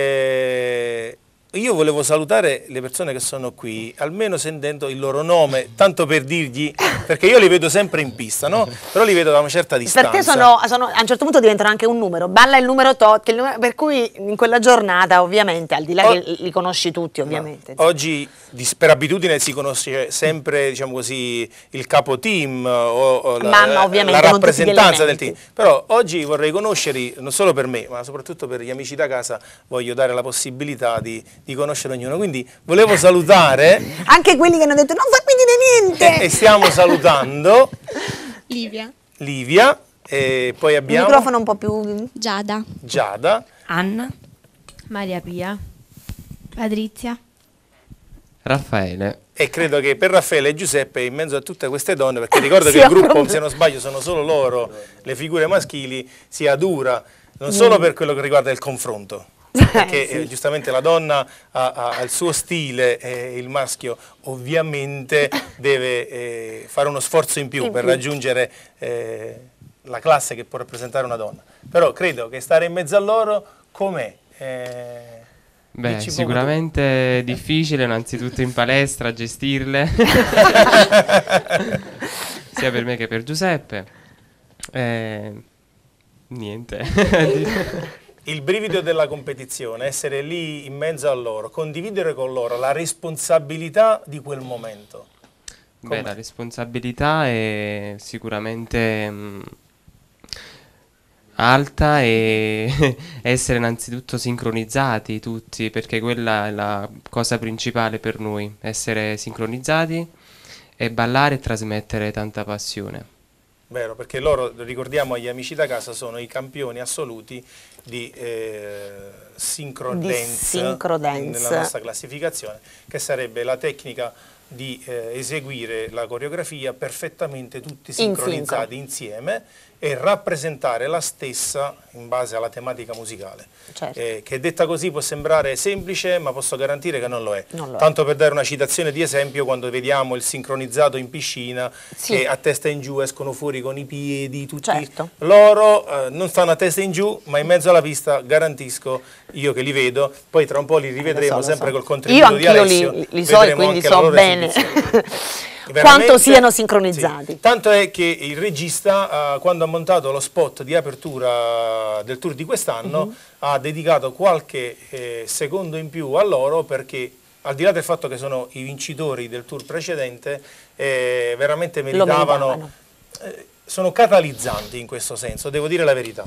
Io volevo salutare le persone che sono qui, almeno sentendo il loro nome, tanto per dirgli, perché io li vedo sempre in pista, no? Però li vedo da una certa distanza. Per te a un certo punto diventano anche un numero, balla il numero tot, per cui in quella giornata ovviamente, al di là che li conosci tutti ovviamente. Oggi per abitudine si conosce sempre, diciamo così, il capo team o Ma ovviamente la non tutti gli rappresentanza del team. elementi. Però oggi vorrei conoscerli, non solo per me, ma soprattutto per gli amici da casa, voglio dare la possibilità di conoscere ognuno. Quindi volevo salutare Anche quelli che hanno detto non fammi dire niente. e stiamo salutando Livia, Livia, e poi Il abbiamo microfono un po' più... Giada, Giada, Anna, Maria Pia, Patrizia. Raffaele, e credo che per Raffaele e Giuseppe, in mezzo a tutte queste donne, perché ricordo Sì, che il gruppo, proprio. se non sbaglio, sono solo loro, le figure maschili, sia dura, non solo per quello che riguarda il confronto, perché Sì. giustamente la donna ha il suo stile e il maschio ovviamente deve fare uno sforzo in più per raggiungere la classe che può rappresentare una donna. Però credo che stare in mezzo a loro com'è? Beh, Dici sicuramente è difficile innanzitutto in palestra gestirle, sia per me che per Giuseppe. Niente. Il brivido della competizione, essere lì in mezzo a loro, condividere con loro la responsabilità di quel momento. Beh, la responsabilità è sicuramente alta e essere innanzitutto sincronizzati tutti, perché quella è la cosa principale per noi, essere sincronizzati e ballare e trasmettere tanta passione. Vero, perché loro, ricordiamo agli amici da casa, sono i campioni assoluti di synchro Di dance synchro dance. nella nostra classificazione, che sarebbe la tecnica di eseguire la coreografia perfettamente tutti sincronizzati insieme e rappresentare la stessa in base alla tematica musicale. Certo. Che detta così può sembrare semplice, ma posso garantire che non lo è. Non lo è. Tanto per dare una citazione di esempio, quando vediamo il sincronizzato in piscina, Sì. che a testa in giù escono fuori con i piedi, tutti Certo. loro non stanno a testa in giù, ma in mezzo alla pista, garantisco, io che li vedo, poi tra un po' li rivedremo Lo so. sempre col Io contributo di anch'io Alessio. li so e vedremo quindi anche la so loro bene esibizione. quanto Veramente, siano sincronizzati. sì. Tanto è che il regista, quando ha montato lo spot di apertura del tour di quest'anno, ha dedicato qualche secondo in più a loro, perché al di là del fatto che sono i vincitori del tour precedente, veramente meritavano. Sono catalizzanti in questo senso, devo dire la verità.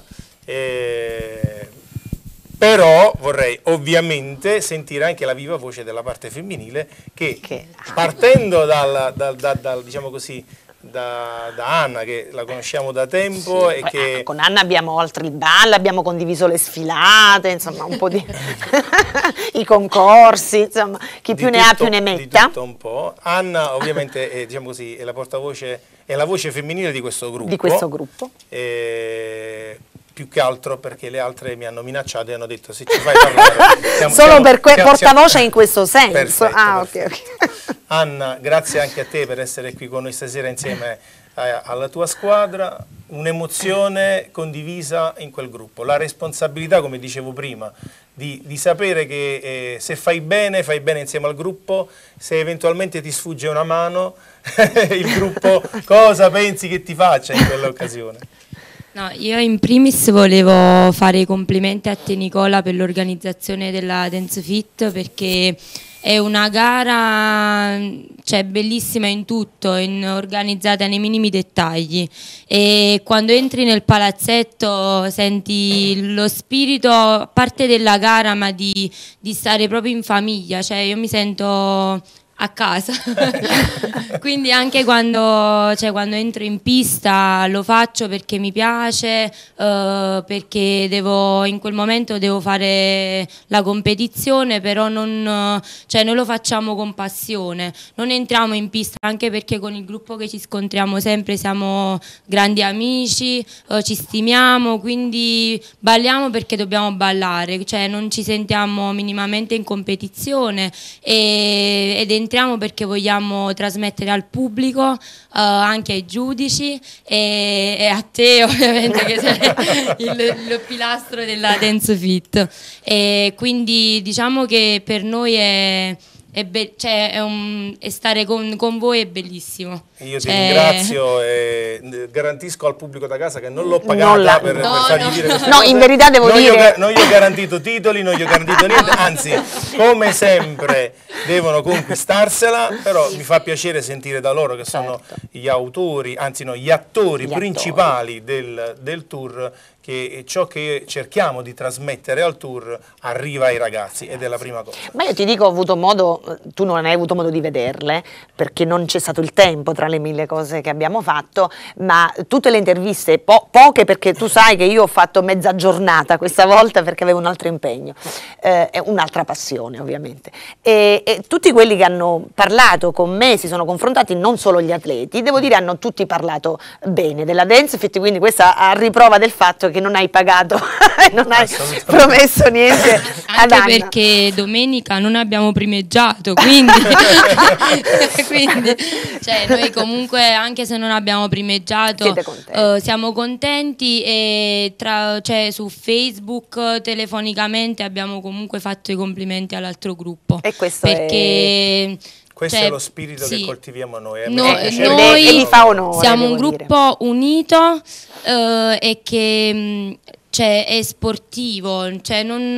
Però vorrei ovviamente sentire anche la viva voce della parte femminile che partendo diciamo così, da Anna, che la conosciamo da tempo, Sì, e poi, che con Anna abbiamo oltre il ballo, abbiamo condiviso le sfilate, insomma un po' di i concorsi, insomma chi più di ne ha tutto- più ne di metta. tutto un po'. Anna ovviamente è, diciamo così, è la portavoce, è la voce femminile di questo gruppo. Di questo gruppo. Più che altro perché le altre mi hanno minacciato e hanno detto se ci fai parlare Solo per portavoce in questo senso. Perfetto, Ah, perfetto. ok. Anna, grazie anche a te per essere qui con noi stasera insieme alla tua squadra, un'emozione condivisa in quel gruppo, la responsabilità, come dicevo prima, di sapere che se fai bene insieme al gruppo, se eventualmente ti sfugge una mano, il gruppo cosa pensi che ti faccia in quell'occasione? No, io in primis volevo fare i complimenti a te Nicola per l'organizzazione della Dance Fit, perché è una gara, cioè, bellissima in tutto, organizzata nei minimi dettagli, e quando entri nel palazzetto senti lo spirito, a parte della gara, ma di stare proprio in famiglia, cioè io mi sento a casa. Quindi anche quando entro in pista lo faccio perché mi piace, perché in quel momento devo fare la competizione, però noi lo facciamo con passione, non entriamo in pista, anche perché con il gruppo che ci scontriamo sempre siamo grandi amici, ci stimiamo, quindi balliamo perché dobbiamo ballare, cioè non ci sentiamo minimamente in competizione, ed entriamo perché vogliamo trasmettere al pubblico, anche ai giudici e a te ovviamente che sei il pilastro della Dance Fit, e quindi diciamo che per noi è stare con voi è bellissimo. Io ti ringrazio e garantisco al pubblico da casa che non l'ho pagata per fargli dire queste cose. In verità devo dire... Non gli ho garantito titoli, non gli ho garantito niente, anzi, come sempre devono conquistarsela, però mi fa piacere sentire da loro che sono gli autori, anzi no, gli attori principali del tour, che ciò che cerchiamo di trasmettere al tour arriva ai ragazzi, ed è la prima cosa. Ma io ti dico, ho avuto modo, tu non hai avuto modo di vederle perché non c'è stato il tempo tra le mille cose che abbiamo fatto, ma tutte le interviste, poche, perché tu sai che io ho fatto mezza giornata questa volta perché avevo un altro impegno, un'altra passione ovviamente, e tutti quelli che hanno parlato con me, si sono confrontati, non solo gli atleti, devo dire hanno tutti parlato bene della Dance Fit, quindi questa a riprova del fatto che non hai pagato non hai promesso niente ad anche Anna. Perché domenica non abbiamo primeggiato, quindi cioè, noi comunque, anche se non abbiamo primeggiato, siamo contenti, e su Facebook telefonicamente abbiamo comunque fatto i complimenti all'altro gruppo, e questo è... Questo è lo spirito che coltiviamo noi. Noi fa onore, siamo un gruppo unito, e che è sportivo, cioè non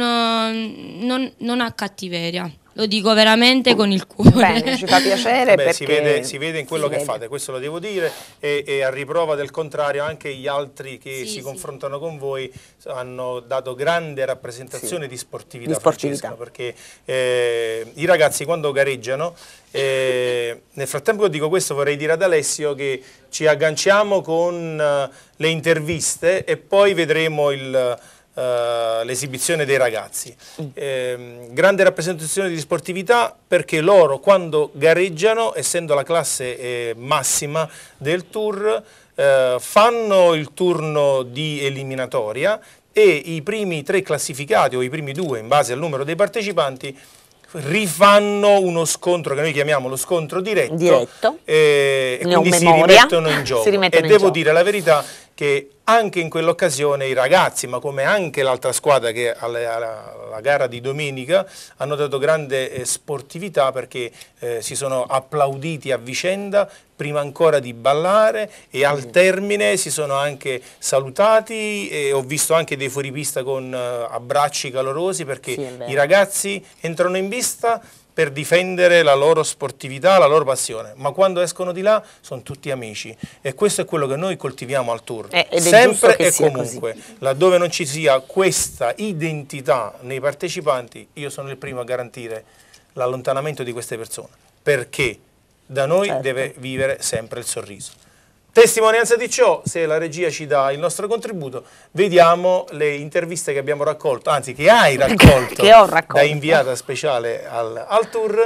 ha cattiveria. Lo dico veramente con il cuore. Bene, ci fa piacere. Perché si vede in quello che fate, questo lo devo dire, e a riprova del contrario anche gli altri che si confrontano con voi hanno dato grande rappresentazione di sportività. Francesca, perché i ragazzi quando gareggiano, nel frattempo che dico questo vorrei dire ad Alessio che ci agganciamo con le interviste e poi vedremo l'esibizione dei ragazzi. Grande rappresentazione di sportività, perché loro quando gareggiano, essendo la classe massima del tour, fanno il turno di eliminatoria, e i primi 3 classificati o i primi 2 in base al numero dei partecipanti rifanno uno scontro che noi chiamiamo lo scontro diretto, e quindi si rimettono in gioco. Devo dire la verità che anche in quell'occasione i ragazzi, ma come anche l'altra squadra che alla gara di domenica, hanno dato grande sportività, perché si sono applauditi a vicenda prima ancora di ballare, e al termine si sono anche salutati, e ho visto anche dei fuoripista con abbracci calorosi, perché i ragazzi entrano in pista per difendere la loro sportività, la loro passione, ma quando escono di là sono tutti amici, e questo è quello che noi coltiviamo al tour, sempre e comunque. Laddove non ci sia questa identità nei partecipanti, io sono il primo a garantire l'allontanamento di queste persone, perché da noi deve vivere sempre il sorriso. Testimonianza di ciò, se la regia ci dà il nostro contributo, vediamo le interviste che abbiamo raccolto, anzi che hai raccolto, che ho raccolto, da inviata speciale al tour.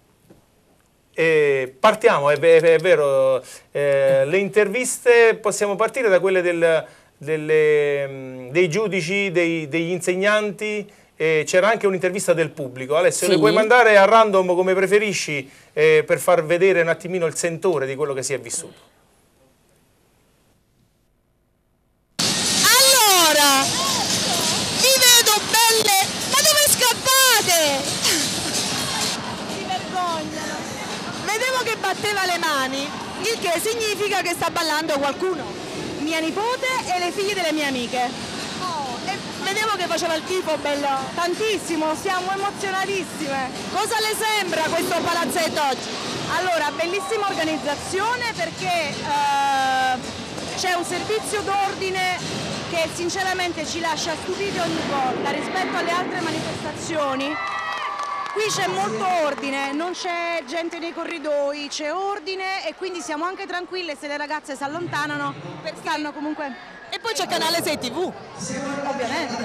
Partiamo, è vero, le interviste possiamo partire da quelle dei giudici, degli insegnanti. C'era anche un'intervista del pubblico. Alessio, le puoi mandare a random come preferisci, per far vedere un attimino il sentore di quello che si è vissuto. Allora, vi vedo belle, ma dove scappate? Si vergognano. Vedevo che batteva le mani, il che significa che sta ballando qualcuno. mia nipote e le figlie delle mie amiche. E vedevo che faceva il tifo, bello, tantissimo, siamo emozionatissime. Cosa le sembra questo palazzetto oggi? Allora, bellissima organizzazione perché c'è un servizio d'ordine che sinceramente ci lascia stupiti ogni volta rispetto alle altre manifestazioni. Qui c'è molto ordine, non c'è gente nei corridoi, c'è ordine e quindi siamo anche tranquille se le ragazze si allontanano, stanno comunque... E poi c'è Canale 6 TV. Ovviamente.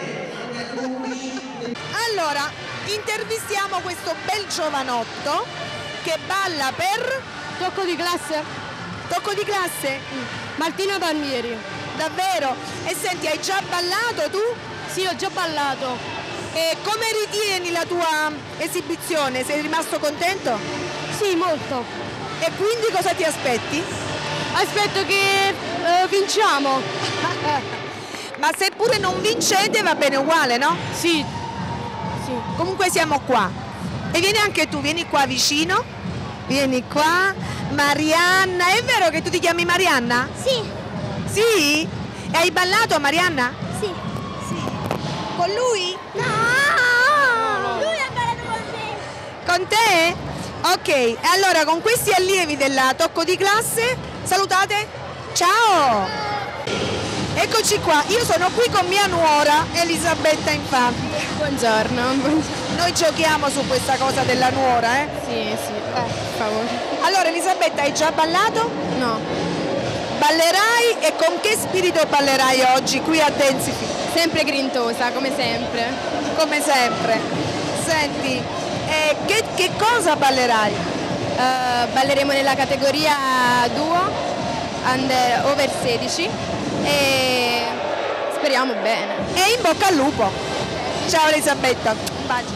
Allora, intervistiamo questo bel giovanotto che balla per... Tocco di classe? Tocco di classe? Martina Palmieri. Davvero? E senti, hai già ballato tu? Sì, ho già ballato. E come ritieni la tua esibizione? Sei rimasto contento? Sì, molto. E quindi cosa ti aspetti? Aspetto che vinciamo. Ma se pure non vincete va bene uguale, no? Sì. Comunque siamo qua. E vieni anche tu, vieni qua vicino. Vieni qua. Marianna, è vero che tu ti chiami Marianna? Sì, Sì? E hai ballato Marianna? sì. Con lui? No! Lui ha parlato con me. Con te? Ok, allora con questi allievi della Tocco di classe, salutate. Ciao! Eccoci qua, io sono qui con mia nuora Elisabetta Infante. Buongiorno. Noi giochiamo su questa cosa della nuora, eh? Sì, per favore. Allora Elisabetta, hai già ballato? No, Ballerai e con che spirito ballerai oggi qui a Dance Fit? sempre grintosa, come sempre. Come sempre. Senti, che cosa ballerai? Balleremo nella categoria duo, over 16 e speriamo bene. E in bocca al lupo. Ciao Elisabetta. Un bacio.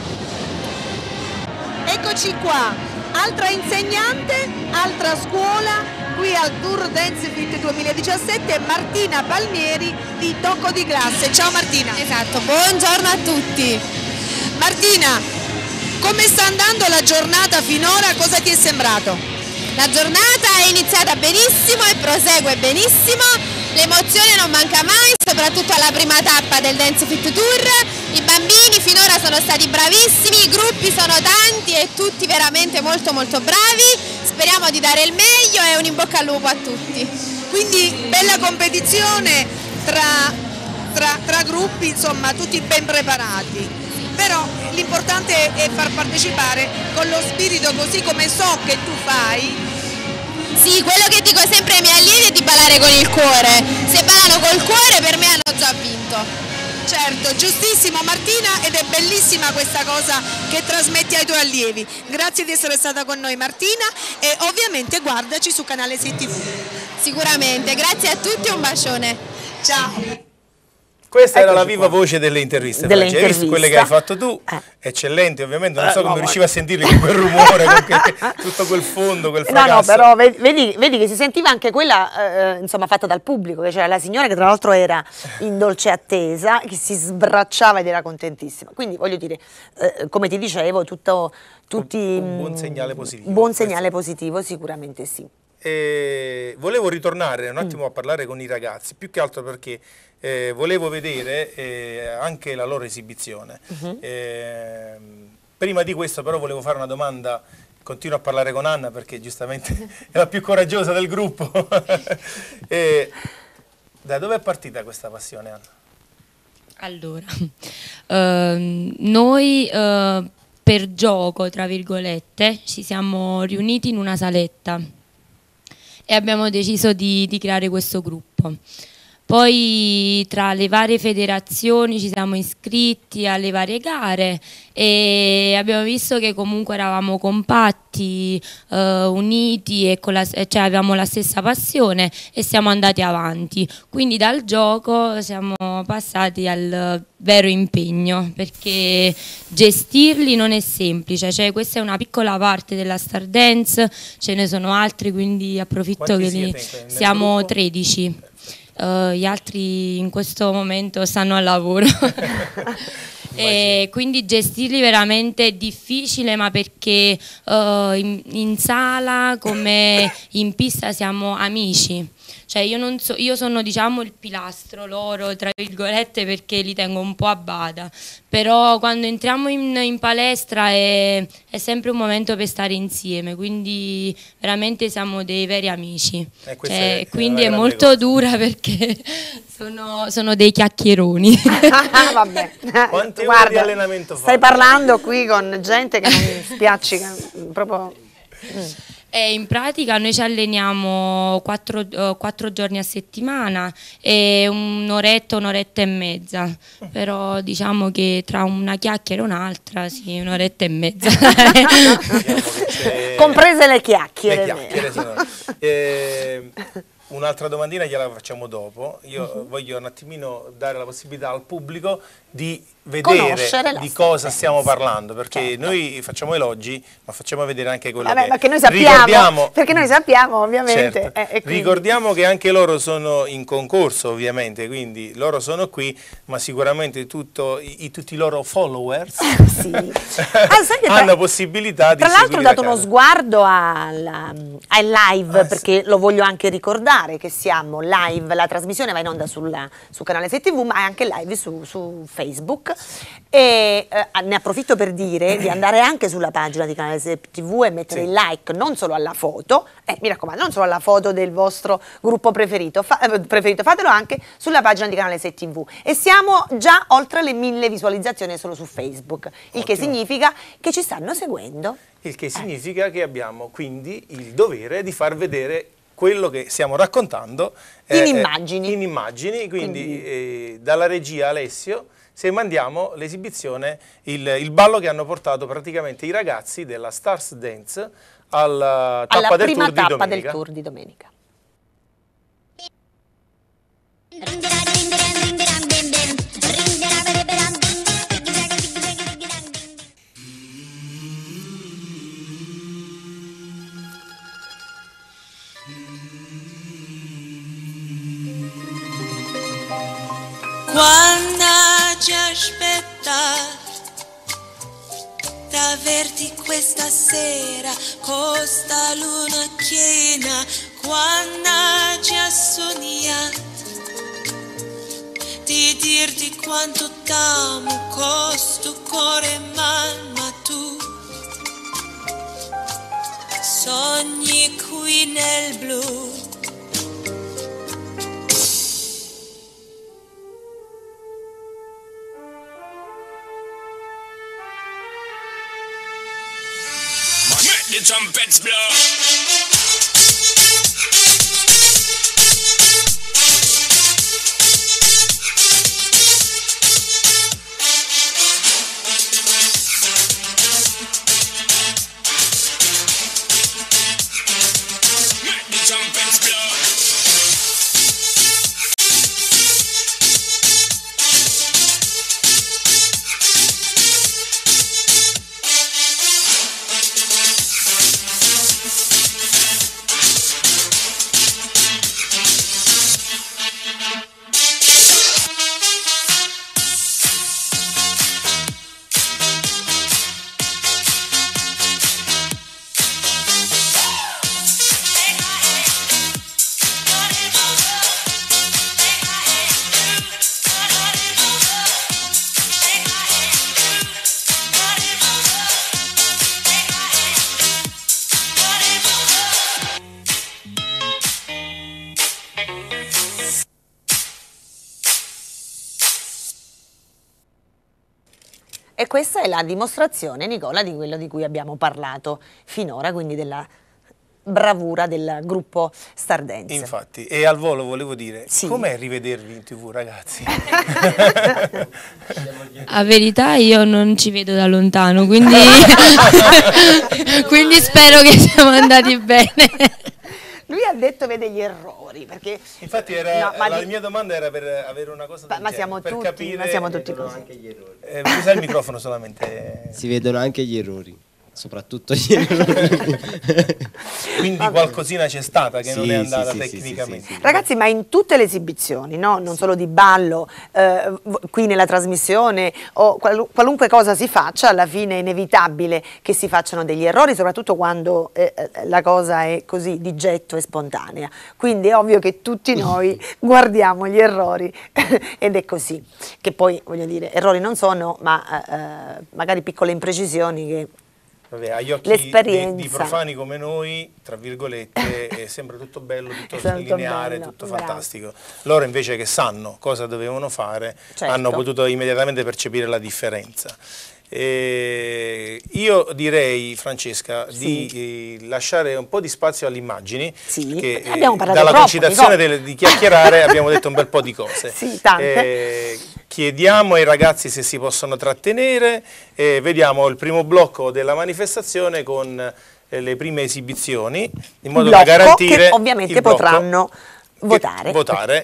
Eccoci qua, altra insegnante, altra scuola, qui al Tour Dance Fit 2017, Martina Palmieri di Tocco di classe. Ciao Martina. Esatto, buongiorno a tutti. Martina, come sta andando la giornata finora? Cosa ti è sembrato? La giornata è iniziata benissimo e prosegue benissimo. L'emozione non manca mai, soprattutto alla prima tappa del Dance Fit Tour. I bambini finora sono stati bravissimi, i gruppi sono tanti e tutti veramente molto bravi. Speriamo di dare il meglio e un in bocca al lupo a tutti. Quindi bella competizione tra gruppi, insomma tutti ben preparati. Però l'importante è far partecipare con lo spirito, così come so che tu fai. Sì, quello che dico sempre ai miei allievi è di ballare con il cuore. Se ballano col cuore per me hanno già vinto. Certo, giustissimo Martina, ed è bellissima questa cosa che trasmetti ai tuoi allievi. Grazie di essere stata con noi Martina e ovviamente guardaci su Canale 6 TV. Sicuramente, grazie a tutti e un bacione. Ciao. Questa era la Eccoci viva qua. voce delle interviste. Delle Franci. Hai visto quelle che hai fatto tu? Eccellenti, ovviamente. Non so come riuscivi a sentirli con quel rumore, con tutto quel fondo, quel fracasso. No, però vedi che si sentiva anche quella insomma fatta dal pubblico, che c'era la signora che tra l'altro era in dolce attesa, che si sbracciava ed era contentissima. Quindi voglio dire, come ti dicevo, tutti un buon segnale positivo. Buon segnale positivo, sicuramente sì. Volevo ritornare un attimo a parlare con i ragazzi, più che altro perché volevo vedere anche la loro esibizione. Prima di questo però volevo fare una domanda, continuo a parlare con Anna perché giustamente è la più coraggiosa del gruppo. Da dove è partita questa passione, Anna? Allora, noi per gioco, tra virgolette, ci siamo riuniti in una saletta e abbiamo deciso di creare questo gruppo. Poi tra le varie federazioni ci siamo iscritti alle varie gare e abbiamo visto che comunque eravamo compatti, uniti e cioè avevamo la stessa passione e siamo andati avanti. Quindi dal gioco siamo passati al vero impegno, perché gestirli non è semplice, cioè questa è una piccola parte della Star Dance, ce ne sono altri, quindi approfitto che siamo gruppo? 13. Gli altri in questo momento stanno al lavoro. E quindi gestirli veramente è difficile, ma perché in sala come in pista siamo amici cioè io sono diciamo il pilastro loro, tra virgolette, perché li tengo un po' a bada, però quando entriamo in palestra è sempre un momento per stare insieme, quindi veramente siamo dei veri amici, quindi è molto dura perché sono dei chiacchieroni. Vabbè. Quante ore di allenamento stai fate? parlando qui con gente che non mi spiaccica proprio. In pratica noi ci alleniamo 4 giorni a settimana e un'oretta e mezza, però diciamo che tra una chiacchiera e un'altra sì, un'oretta e mezza. Comprese le chiacchiere. Un'altra domandina gliela facciamo dopo. Io voglio un attimino dare la possibilità al pubblico di vedere di cosa stiamo parlando, perché noi facciamo elogi, ma facciamo vedere anche quello che noi sappiamo, perché noi sappiamo ovviamente. Certo. Ricordiamo che anche loro sono in concorso, ovviamente, quindi loro sono qui, ma sicuramente tutti i loro followers hanno possibilità di tra l'altro ho dato da uno casa. sguardo al live, perché lo voglio anche ricordare che siamo live, la trasmissione va in onda su canale 6 TV, ma è anche live su Facebook, e ne approfitto per dire di andare anche sulla pagina di canale 6 TV e mettere il like non solo alla foto, mi raccomando, non solo alla foto del vostro gruppo preferito, fatelo anche sulla pagina di canale 6 TV, e siamo già oltre le 1000 visualizzazioni solo su Facebook, il che significa che ci stanno seguendo. Il che significa che abbiamo quindi il dovere di far vedere quello che stiamo raccontando in immagini, quindi dalla regia Alessio, se mandiamo l'esibizione, il ballo che hanno portato praticamente i ragazzi della Stars Dance alla prima tappa del Tour di domenica. Quanta ci aspetta d'averti questa sera con sta luna piena, quanta ci ha sognato di dirti quanto t'amo con sto cuore ma tu sogni qui nel blu. The trumpets blow. E questa è la dimostrazione, Nicola, di quello di cui abbiamo parlato finora, quindi della bravura del gruppo Star Dance. Infatti, e al volo volevo dire, com'è rivedervi in TV, ragazzi? A verità io non ci vedo da lontano, quindi, quindi spero che siamo andati bene. Lui ha detto vede gli errori, perché infatti la mia domanda era per avere una cosa del genere, siamo per tutti, capire, ma siamo tutti così. usa il microfono solamente. Si vedono anche gli errori. soprattutto gli errori. Quindi qualcosina c'è stata che non Sì, è andata sì, sì, tecnicamente. sì, sì. Ragazzi, ma in tutte le esibizioni, no? Non solo di ballo, qui nella trasmissione o qualunque cosa si faccia, alla fine è inevitabile che si facciano degli errori, soprattutto quando la cosa è così di getto e spontanea. Quindi è ovvio che tutti noi guardiamo gli errori ed è così. Che poi, voglio dire, errori non sono, ma magari piccole imprecisioni che... Vabbè, agli occhi di profani come noi, tra virgolette, sembra tutto bello, tutto lineare, bello, tutto bravo. fantastico. Loro invece che sanno cosa dovevano fare, Certo. hanno potuto immediatamente percepire la differenza. Io direi, Francesca, di lasciare un po' di spazio alle immagini, Sì, che abbiamo parlato dalla troppo, concitazione di chiacchierare abbiamo detto un bel po' di cose. Sì, tante. Chiediamo ai ragazzi se si possono trattenere e vediamo il primo blocco della manifestazione con le prime esibizioni, in modo da garantire che ovviamente il blocco potranno votare.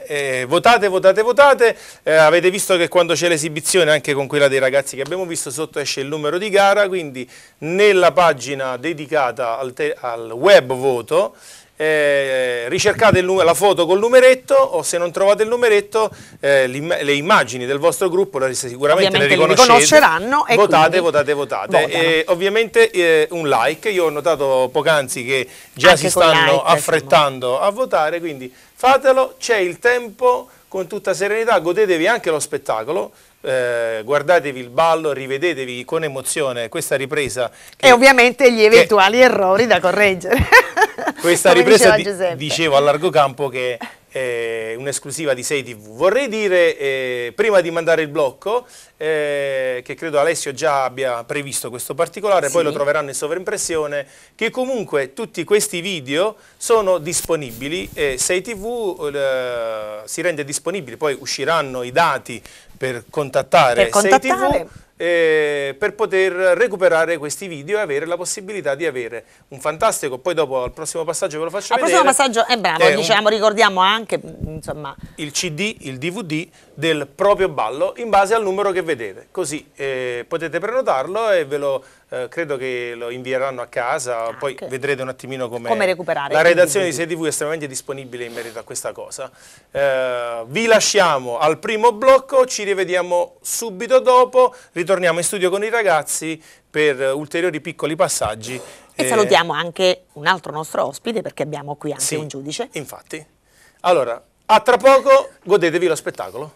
Votate. Avete visto che quando c'è l'esibizione, anche con quella dei ragazzi che abbiamo visto, sotto esce il numero di gara, quindi nella pagina dedicata al web voto, ricercate la foto col numeretto, o se non trovate il numeretto le immagini del vostro gruppo sicuramente Ovviamente le riconosceranno e votate. Votano. Ovviamente un like. Io ho notato poc'anzi che già Anche si con stanno like, affrettando a votare, quindi fatelo, c'è il tempo, con tutta serenità, godetevi anche lo spettacolo. Guardatevi il ballo, rivedetevi con emozione questa ripresa E ovviamente gli eventuali errori da correggere. questa Come ripresa diceva Giuseppe. dicevo a largo campo che è un'esclusiva di 6 TV. Vorrei dire, prima di mandare il blocco, che credo Alessio già abbia previsto questo particolare, poi lo troveranno in sovraimpressione, che comunque tutti questi video sono disponibili, 6 TV si rende disponibile, poi usciranno i dati per contattare 6 TV, per poter recuperare questi video e avere la possibilità di avere un fantastico, poi dopo al prossimo passaggio ve lo faccio vedere. Al prossimo passaggio è bravo, diciamo, ricordiamo anche, insomma, il CD, il DVD del proprio ballo in base al numero che vedete, così potete prenotarlo e ve lo credo che lo invieranno a casa, poi vedrete un attimino come recuperare. La redazione di 6 TV è estremamente disponibile in merito a questa cosa. Vi lasciamo al primo blocco, ci rivediamo subito dopo, ritorniamo in studio con i ragazzi per ulteriori piccoli passaggi. e salutiamo anche un altro nostro ospite, perché abbiamo qui anche un giudice. Infatti. Allora, a tra poco, godetevi lo spettacolo.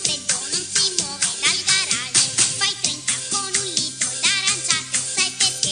Fai 30 con un litro d'aranciate, 6 pesche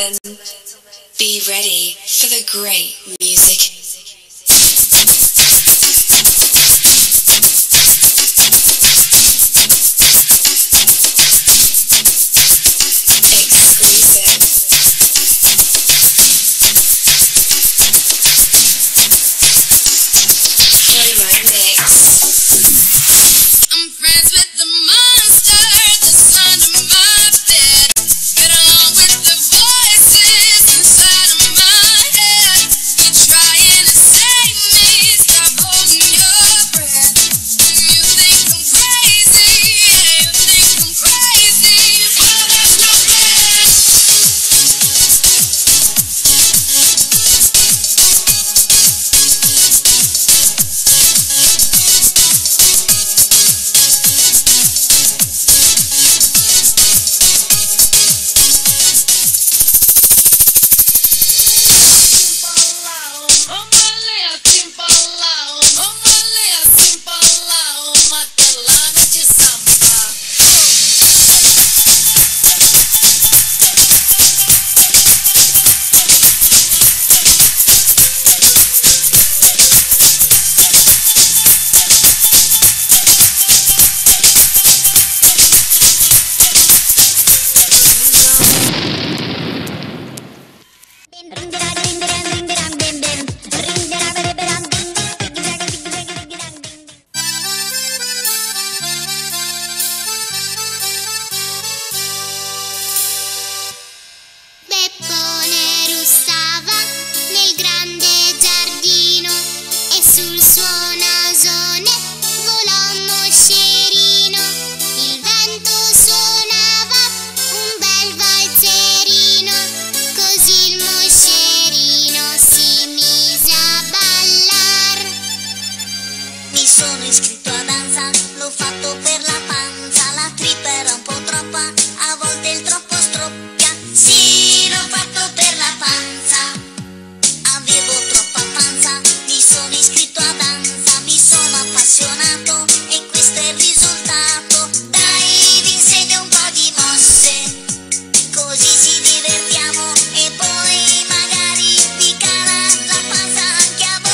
gentlemen, be ready for the great music.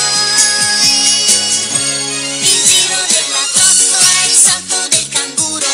Il giro della trottola, il salto del canguro.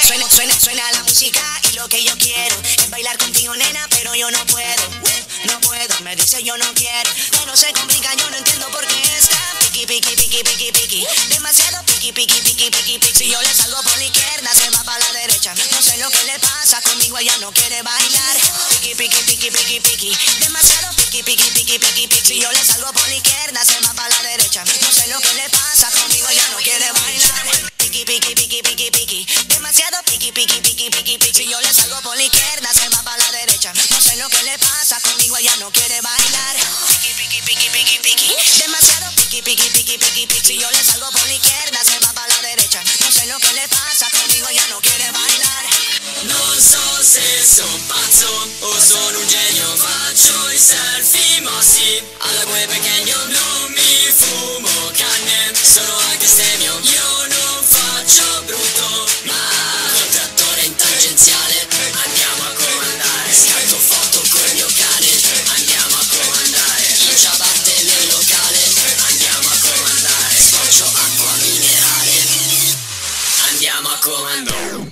Suena la música y lo que yo quiero es bailar contigo, nena, pero yo no puedo. No puedo, me dice yo no quiero. Pero se complica, yo no entiendo por qué está piqui, piqui, piqui, piqui, piqui. Demasiado piqui, piqui, piqui, piqui, piqui. Si yo le salgo por la izquierda, se va para la derecha. No sé lo que le pasa, conmigo ella no quiere bailar. Piqui, piqui, piqui, piqui, piqui. Demasiado piqui, piqui, piqui, piqui, piqui. Si yo le salgo por la izquierda, se va para la derecha. No sé lo que le pasa, conmigo ella no quiere bailar. Piqui, piqui, piqui, piqui, piqui. Demasiado piqui, piqui, piqui, piqui, piqui. Si yo le salgo por la izquierda, se va para la derecha. No sé lo que le pasa, conmigo ella no quiere bailar. Piqui, piqui, piqui, piqui, piqui. Demasiado piqui, piqui, piqui, piqui, piqui. Si yo le salgo por la izquierda, se va para la derecha. No sé lo que le pasa, conmigo ella no quiere bailar. Non so se son pazzo o sono un genio. Faccio i selfie, ma sì, alla gue pequeño. Non mi fumo canne, sono anche stemio. Io non faccio brutto, ma col trattore in tangenziale andiamo a comandare. Scatto foto col mio cane, andiamo a comandare. In ciabatte nel locale, andiamo a comandare. Scoccio acqua minerale, andiamo a comandare.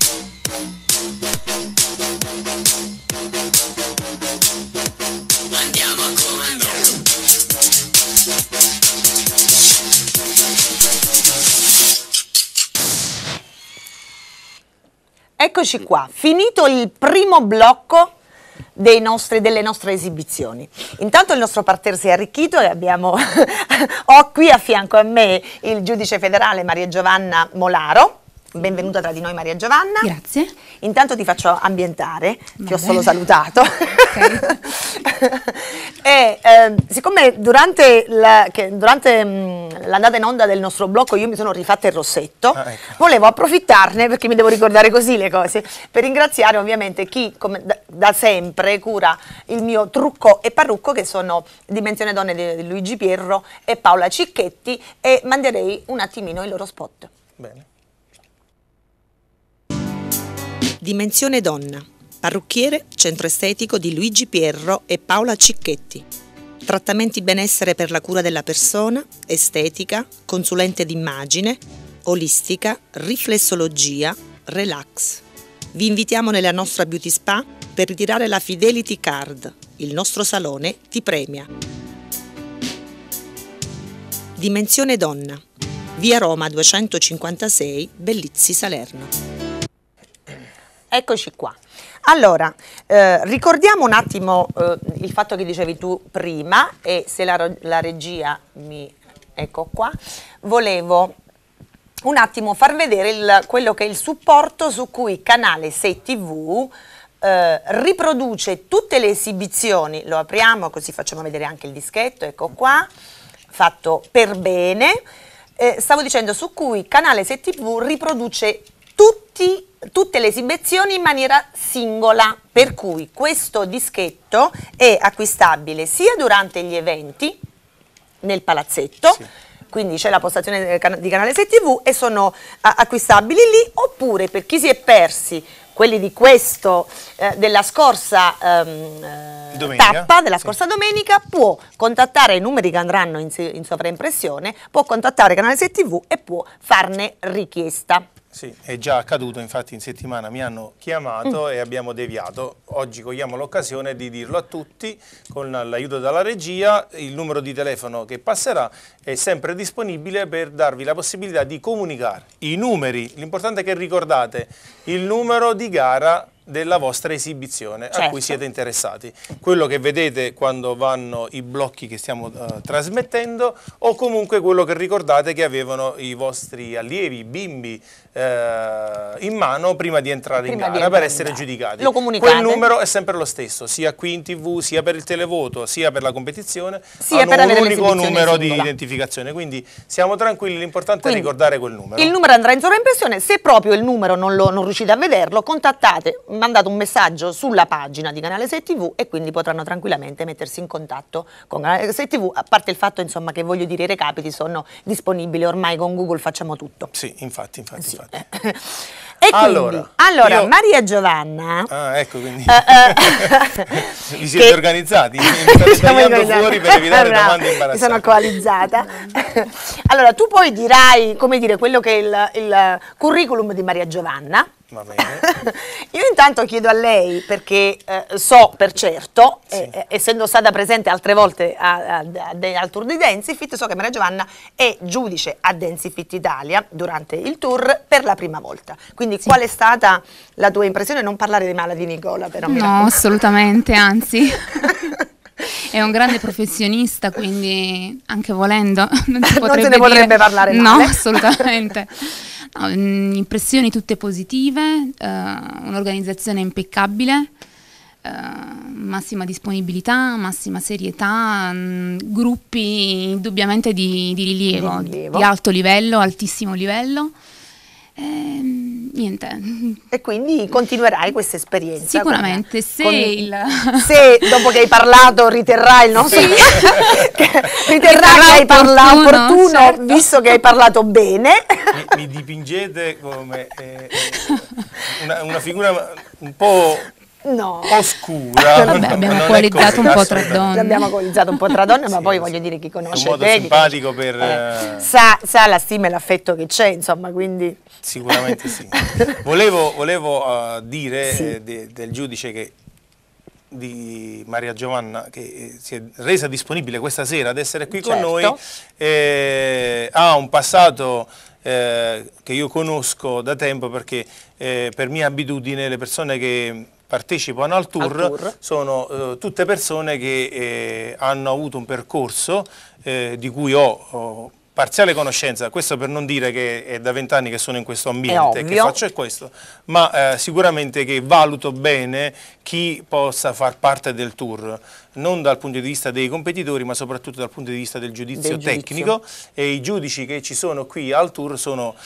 Andiamo a comandare. Eccoci qua, finito il primo blocco delle nostre esibizioni. Intanto il nostro parterre si è arricchito e ho qui a fianco a me il giudice federale Maria Giovanna Molaro. Benvenuta tra di noi Maria Giovanna. Grazie. Intanto ti faccio ambientare, ti ho solo salutato. E siccome durante l'andata in onda del nostro blocco io mi sono rifatta il rossetto, volevo approfittarne, perché mi devo ricordare così le cose, per ringraziare ovviamente chi come da sempre cura il mio trucco e parrucco, che sono Dimensione Donne di Luigi Pierro e Paola Cicchetti, e manderei un attimino il loro spot. Bene. Dimensione Donna, parrucchiere, centro estetico di Luigi Pierro e Paola Cicchetti. Trattamenti benessere per la cura della persona, estetica, consulente d'immagine, olistica, riflessologia, relax. Vi invitiamo nella nostra beauty spa per ritirare la Fidelity Card. Il nostro salone ti premia. Dimensione Donna, via Roma 256, Bellizzi Salerno. Eccoci qua. Allora, ricordiamo un attimo il fatto che dicevi tu prima, e se la regia ecco qua, volevo un attimo far vedere quello che è il supporto su cui Canale 6 TV riproduce tutte le esibizioni. Lo apriamo così facciamo vedere anche il dischetto, ecco qua, fatto per bene. Stavo dicendo, su cui Canale 6 TV riproduce tutte le esibizioni in maniera singola, per cui questo dischetto è acquistabile sia durante gli eventi nel palazzetto, sì, quindi c'è la postazione di Canale 6 TV e sono acquistabili lì, oppure per chi si è persi quelli di questo della scorsa tappa, della scorsa domenica, può contattare i numeri che andranno in sovraimpressione, può contattare Canale 6 TV e può farne richiesta. Sì, è già accaduto, infatti in settimana mi hanno chiamato e abbiamo deviato. Oggi cogliamo l'occasione di dirlo a tutti, con l'aiuto della regia. Il numero di telefono che passerà è sempre disponibile per darvi la possibilità di comunicare i numeri. L'importante è che ricordate il numero di gara della vostra esibizione, certo, a cui siete interessati. Quello che vedete quando vanno i blocchi che stiamo trasmettendo, o comunque quello che ricordate che avevano i vostri allievi, bimbi, in mano prima di entrare in gara per essere giudicati. Lo comunicate. Quel numero è sempre lo stesso, sia qui in TV, sia per il televoto, sia per la competizione, sia per avere un unico numero singola di identificazione, quindi siamo tranquilli, l'importante è ricordare quel numero. Il numero andrà in sovraimpressione. Se proprio il numero non riuscite a vederlo, contattate, mandate un messaggio sulla pagina di Canale 6 TV e quindi potranno tranquillamente mettersi in contatto con Canale 6 TV, a parte il fatto, insomma, che voglio dire, i recapiti sono disponibili, ormai con Google facciamo tutto. Sì, infatti. Sì. E allora Maria Giovanna, ecco, quindi vi siete organizzati, mi state tagliando fuori per evitare domande imbarazzanti. Mi sono coalizzata. Allora tu poi dirai, come dire, quello che è il curriculum di Maria Giovanna. Va bene. Io intanto chiedo a lei, perché so per certo, essendo stata presente altre volte al tour di Dance-Fit, so che Maria Giovanna è giudice a Dance-Fit Italia durante il tour per la prima volta. Quindi qual è stata la tua impressione? Non parlare di male di Nicola, però. No, assolutamente, anzi. È un grande professionista, quindi anche volendo non si potrebbe, se ne potrebbe parlare male. No, assolutamente. No, impressioni tutte positive, un'organizzazione impeccabile, massima disponibilità, massima serietà, gruppi indubbiamente di rilievo, di alto livello, altissimo livello. Niente. E quindi continuerai questa esperienza? Sicuramente, se dopo che hai parlato riterrai il nostro riterrai che hai parlato opportuno, certo, visto che hai parlato bene. Mi dipingete come una figura un po' oscura. Vabbè, abbiamo coalizzato un po' tra donne. Abbiamo coalizzato un po' tra donne, ma poi voglio dire, chi conosce un modo te, simpatico per sa la stima e l'affetto che c'è, insomma, quindi sicuramente sì. Volevo dire del giudice di Maria Giovanna, che si è resa disponibile questa sera ad essere qui con noi, ha un passato che io conosco da tempo, perché per mia abitudine le persone che partecipano al tour sono tutte persone che hanno avuto un percorso di cui ho parziale conoscenza. Questo per non dire che è da 20 anni che sono in questo ambiente e che faccio questo, ma sicuramente che valuto bene chi possa far parte del tour, non dal punto di vista dei competitori, ma soprattutto dal punto di vista del giudizio tecnico. E i giudici che ci sono qui al tour sono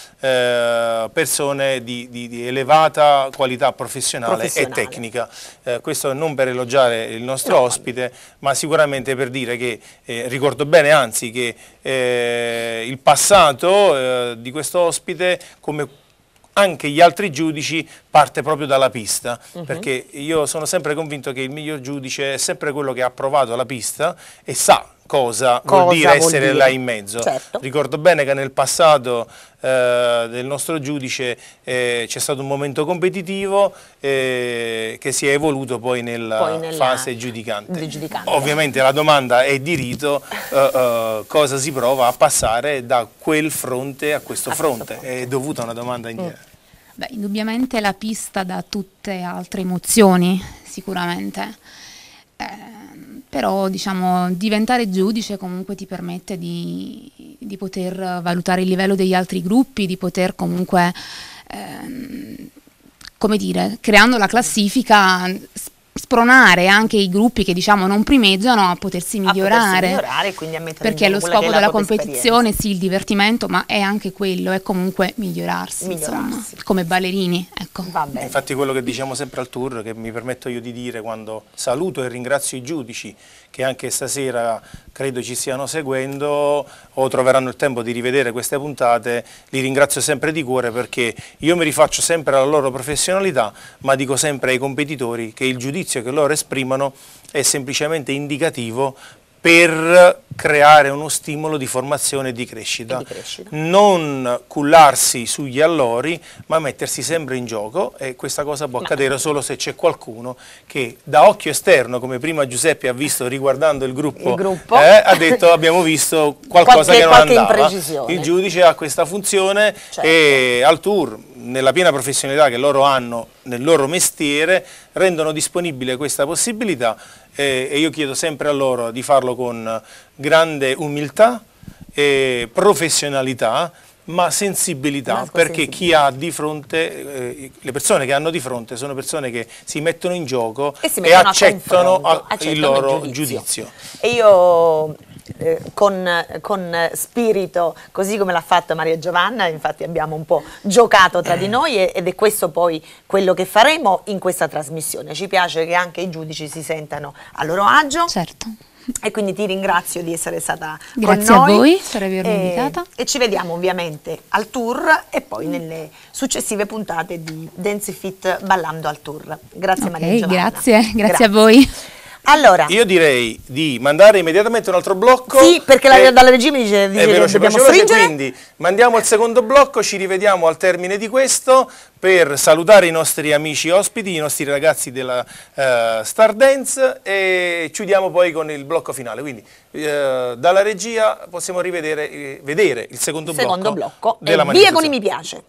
persone di elevata qualità professionale e tecnica. Questo non per elogiare il nostro ospite, ma sicuramente per dire che ricordo bene, anzi, che il passato di questo ospite, come anche gli altri giudici, parte proprio dalla pista, perché io sono sempre convinto che il miglior giudice è sempre quello che ha provato la pista e sa cosa vuol dire essere là in mezzo. Certo. Ricordo bene che nel passato del nostro giudice c'è stato un momento competitivo che si è evoluto poi nella fase giudicante. Ovviamente la domanda è di rito, cosa si prova a passare da quel fronte a questo fronte? È dovuta una domanda indietro. Beh, indubbiamente la pista dà tutte altre emozioni, sicuramente. Però diciamo diventare giudice comunque ti permette di poter valutare il livello degli altri gruppi, di poter comunque, come dire, creando la classifica, spronare anche i gruppi che diciamo non primeggiano a potersi migliorare, quindi a mettere perché lo scopo della competizione, sì, il divertimento, ma è anche quello, è comunque migliorarsi. Insomma, come ballerini, ecco. Infatti quello che diciamo sempre al tour, che mi permetto io di dire quando saluto e ringrazio i giudici che anche stasera credo ci stiano seguendo o troveranno il tempo di rivedere queste puntate, li ringrazio sempre di cuore, perché io mi rifaccio sempre alla loro professionalità, ma dico sempre ai competitori che il giudizio che loro esprimono è semplicemente indicativo per creare uno stimolo di formazione e di crescita. Non cullarsi sugli allori, ma mettersi sempre in gioco, e questa cosa può accadere solo se c'è qualcuno che da occhio esterno, come prima Giuseppe ha visto riguardando il gruppo, ha detto abbiamo visto qualcosa che non andava. Il giudice ha questa funzione, e al tour, nella piena professionalità che loro hanno nel loro mestiere, rendono disponibile questa possibilità, e io chiedo sempre a loro di farlo con grande umiltà e professionalità, ma sensibilità, perché chi ha di fronte, le persone che hanno di fronte sono persone che si mettono in gioco e accettano il loro giudizio. E io con spirito, così come l'ha fatto Maria Giovanna, infatti abbiamo un po' giocato tra di noi, ed è questo poi quello che faremo in questa trasmissione. Ci piace che anche i giudici si sentano a loro agio. Certo. E quindi ti ringrazio di essere stata Grazie con noi. a voi per avermi invitata. E ci vediamo ovviamente al tour e poi nelle successive puntate di Dance Fit Ballando al Tour. Grazie Maria Giovanna. Grazie a voi. Allora, io direi di mandare immediatamente un altro blocco. sì, perché dalla regia mi dice che dobbiamo stringere. Quindi mandiamo il secondo blocco, ci rivediamo al termine di questo per salutare i nostri amici ospiti, i nostri ragazzi della Star Dance, e chiudiamo poi con il blocco finale. Quindi dalla regia possiamo vedere il secondo blocco della e via con i mi piace.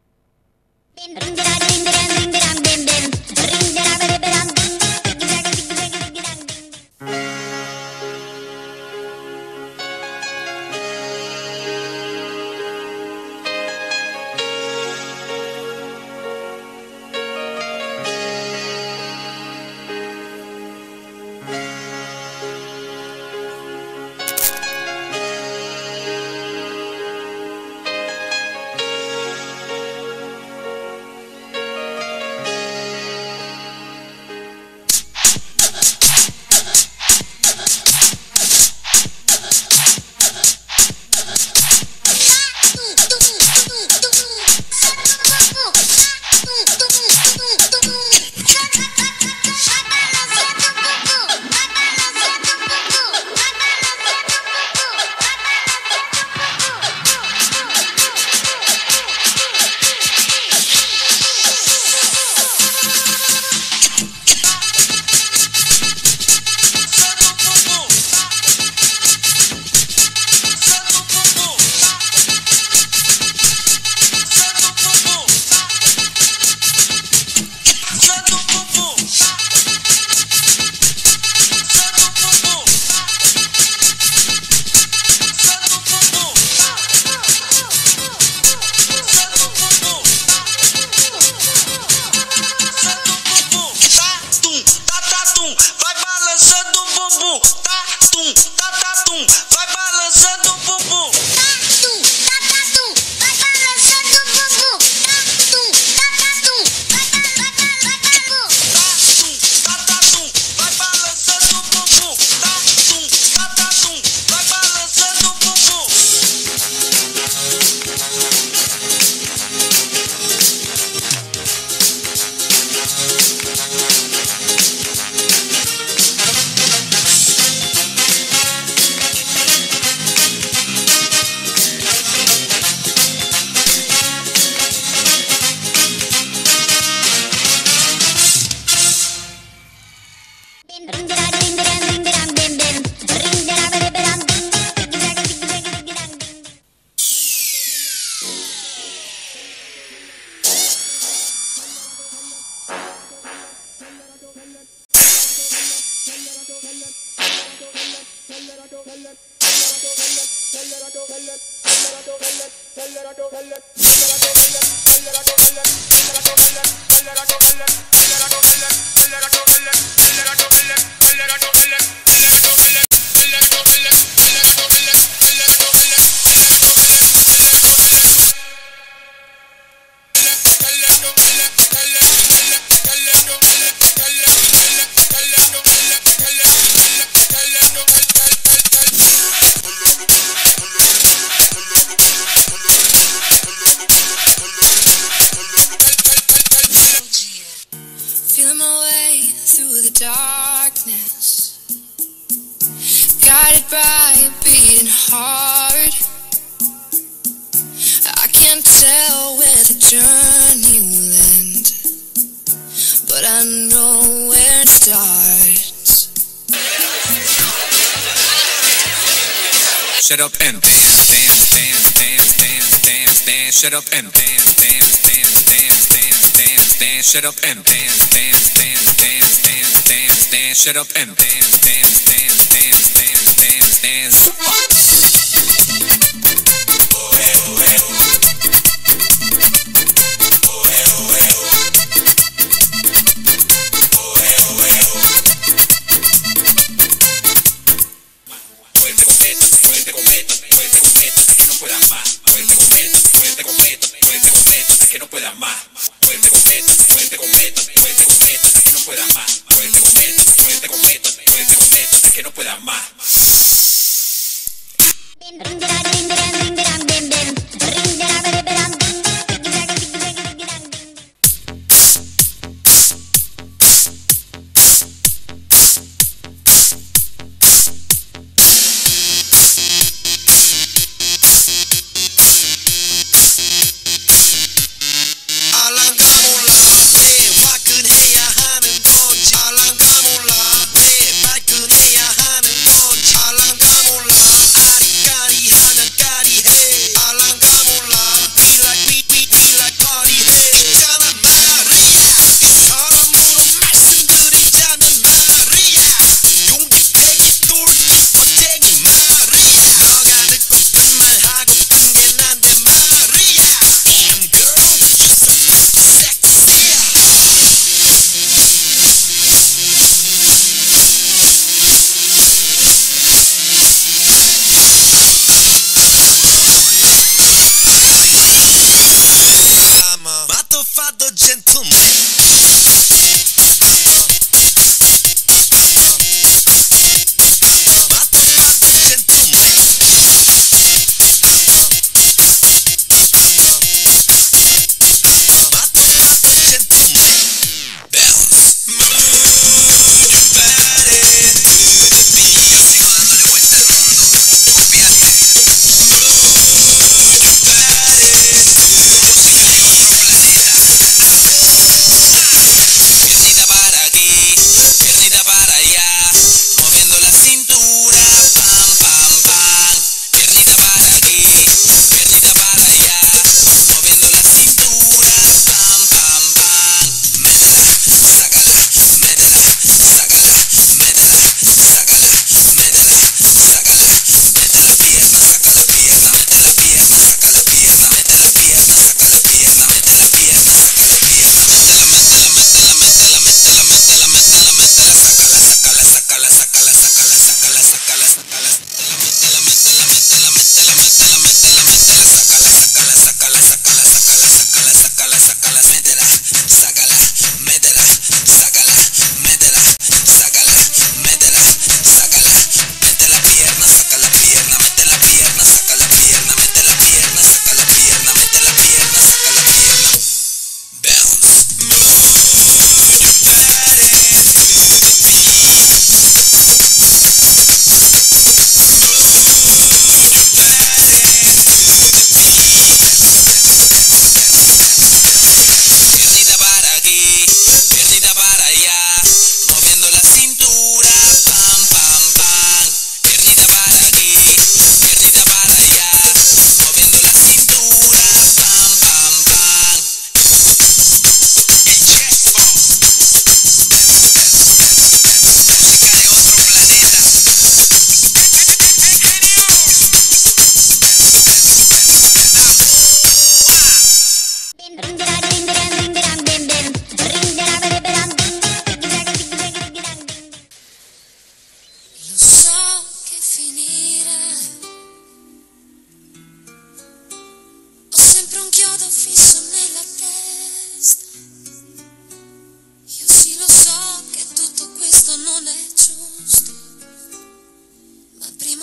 Shut up and dance, dance, dance, dance, dance, dance, dance. Shut up and dance, dance, dance, dance, dance, dance, dance. Shut up and dance, dance, dance, dance, dance, dance, dance. Shut up and dance, dance, dance, dance, dance, dance, dance.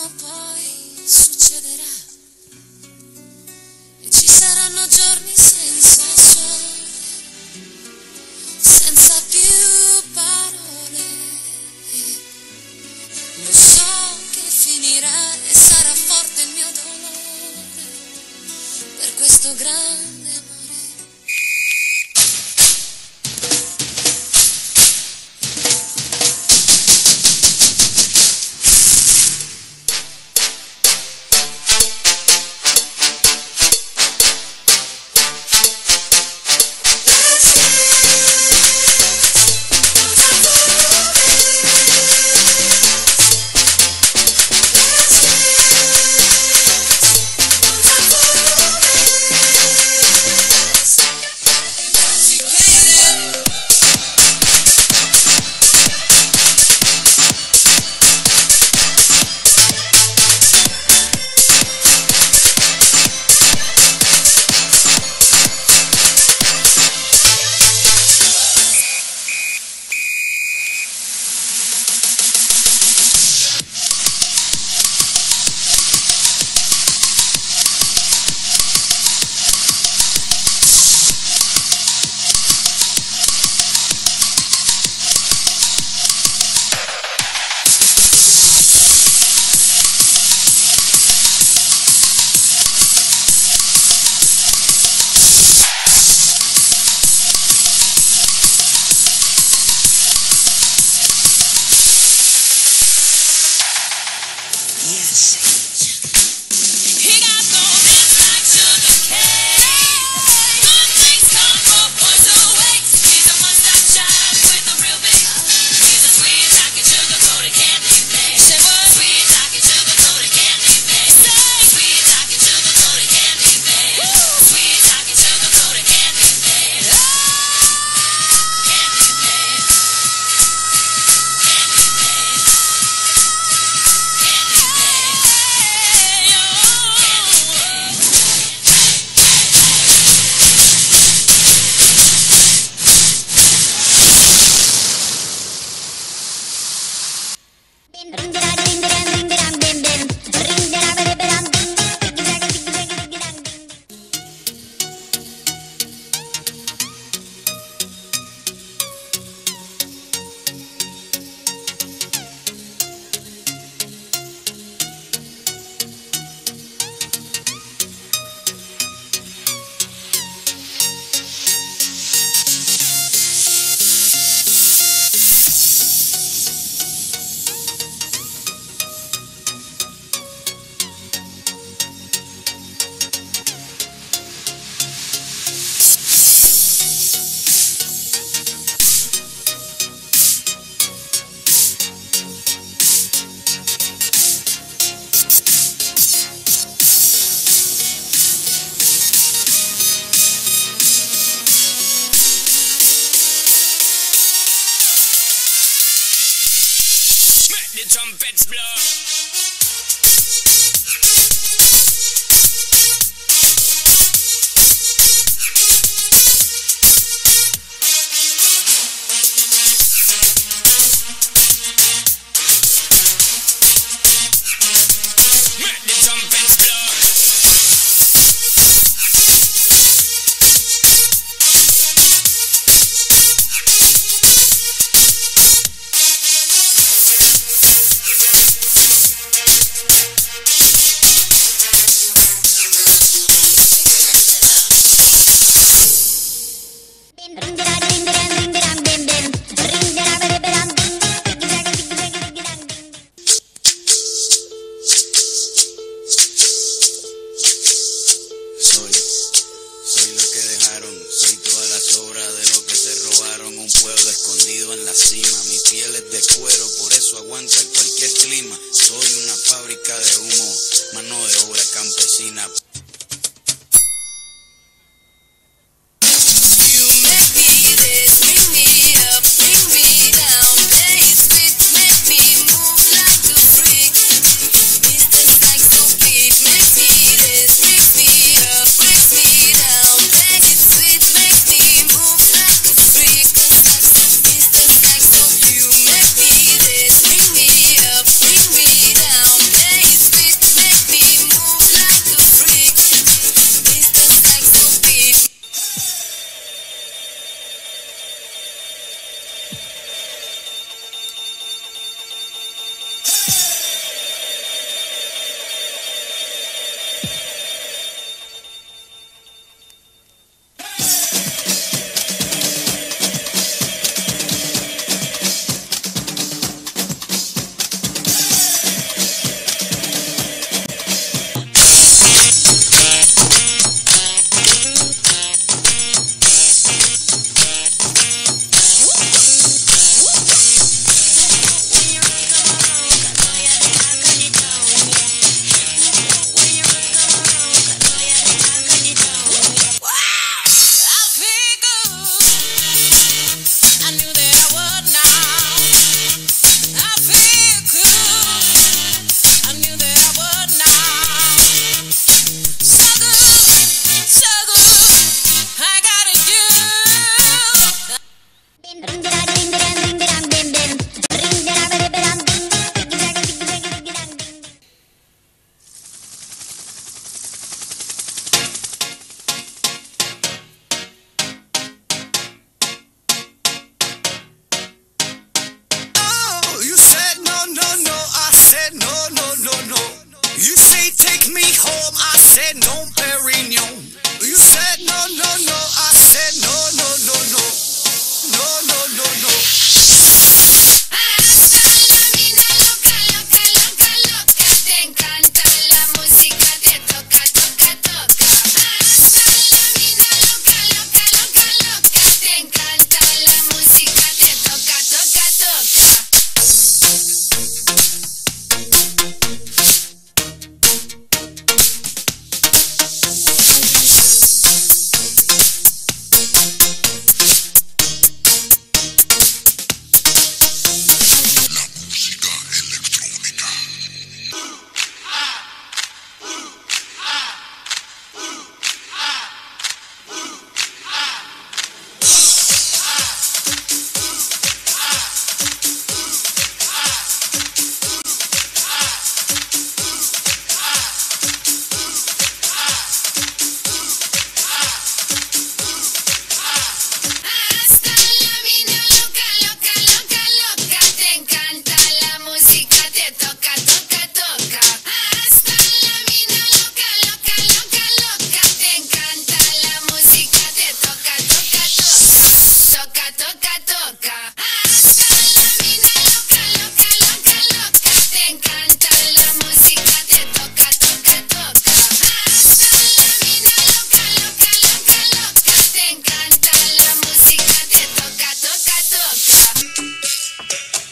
ma poi succederà. E ci saranno giorni senza sole, senza più parole. Lo so che finirà e sarà forte il mio dolore per questo grande amore. Trumpets blow. said no, Perignon. You said no, no, no. I said no, no, no, no. No, no, no, no. Te encanta la música, te toca, toca, toca. Hasta la mina loca, loca, loca, loca. Te encanta la música, te toca, toca, toca. Hasta la mina loca, loca, loca, loca. Te encanta la música, te toca, toca, toca. Hasta la mina loca, loca, loca, loca. Te encanta la música, te toca, toca, toca. Toca, toca, toca. Hasta la mina loca, loca, loca, loca. Te encanta la música, te toca, toca, toca. Hasta la mina loca, loca, loca, loca. Te encanta la música, te toca, toca, toca.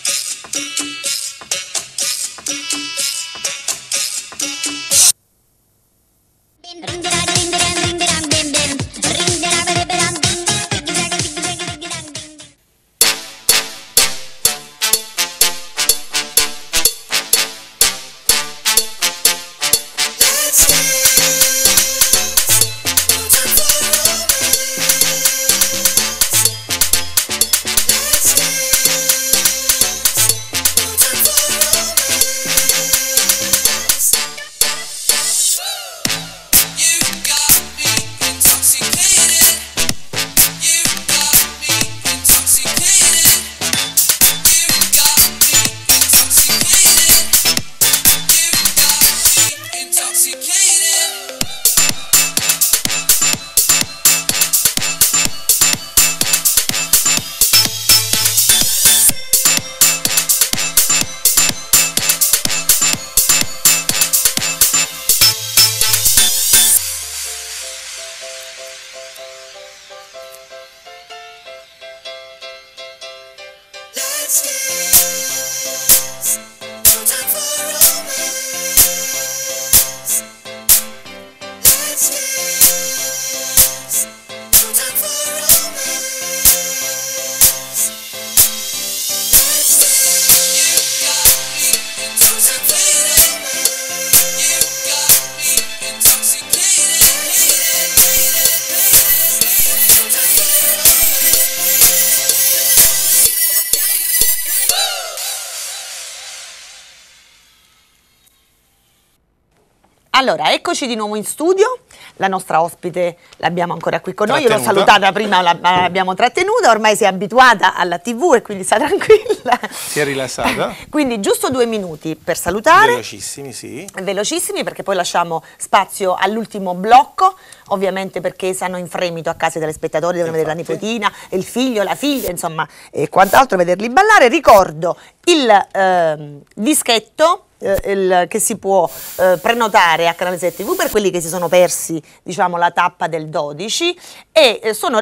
Allora, eccoci di nuovo in studio, la nostra ospite l'abbiamo ancora qui con noi, io l'ho Trattenuta. salutata prima, l'abbiamo trattenuta, ormai si è abituata alla TV e quindi sta tranquilla. Si è rilassata. Quindi giusto 2 minuti per salutare. Velocissimi, sì. Velocissimi perché poi lasciamo spazio all'ultimo blocco, ovviamente perché stanno in fremito a casa dei telespettatori, devono vedere la nipotina, il figlio, la figlia, insomma, e quant'altro, vederli ballare. Ricordo il dischetto che si può prenotare a Canale 7 TV per quelli che si sono persi, diciamo, la tappa del 12 e sono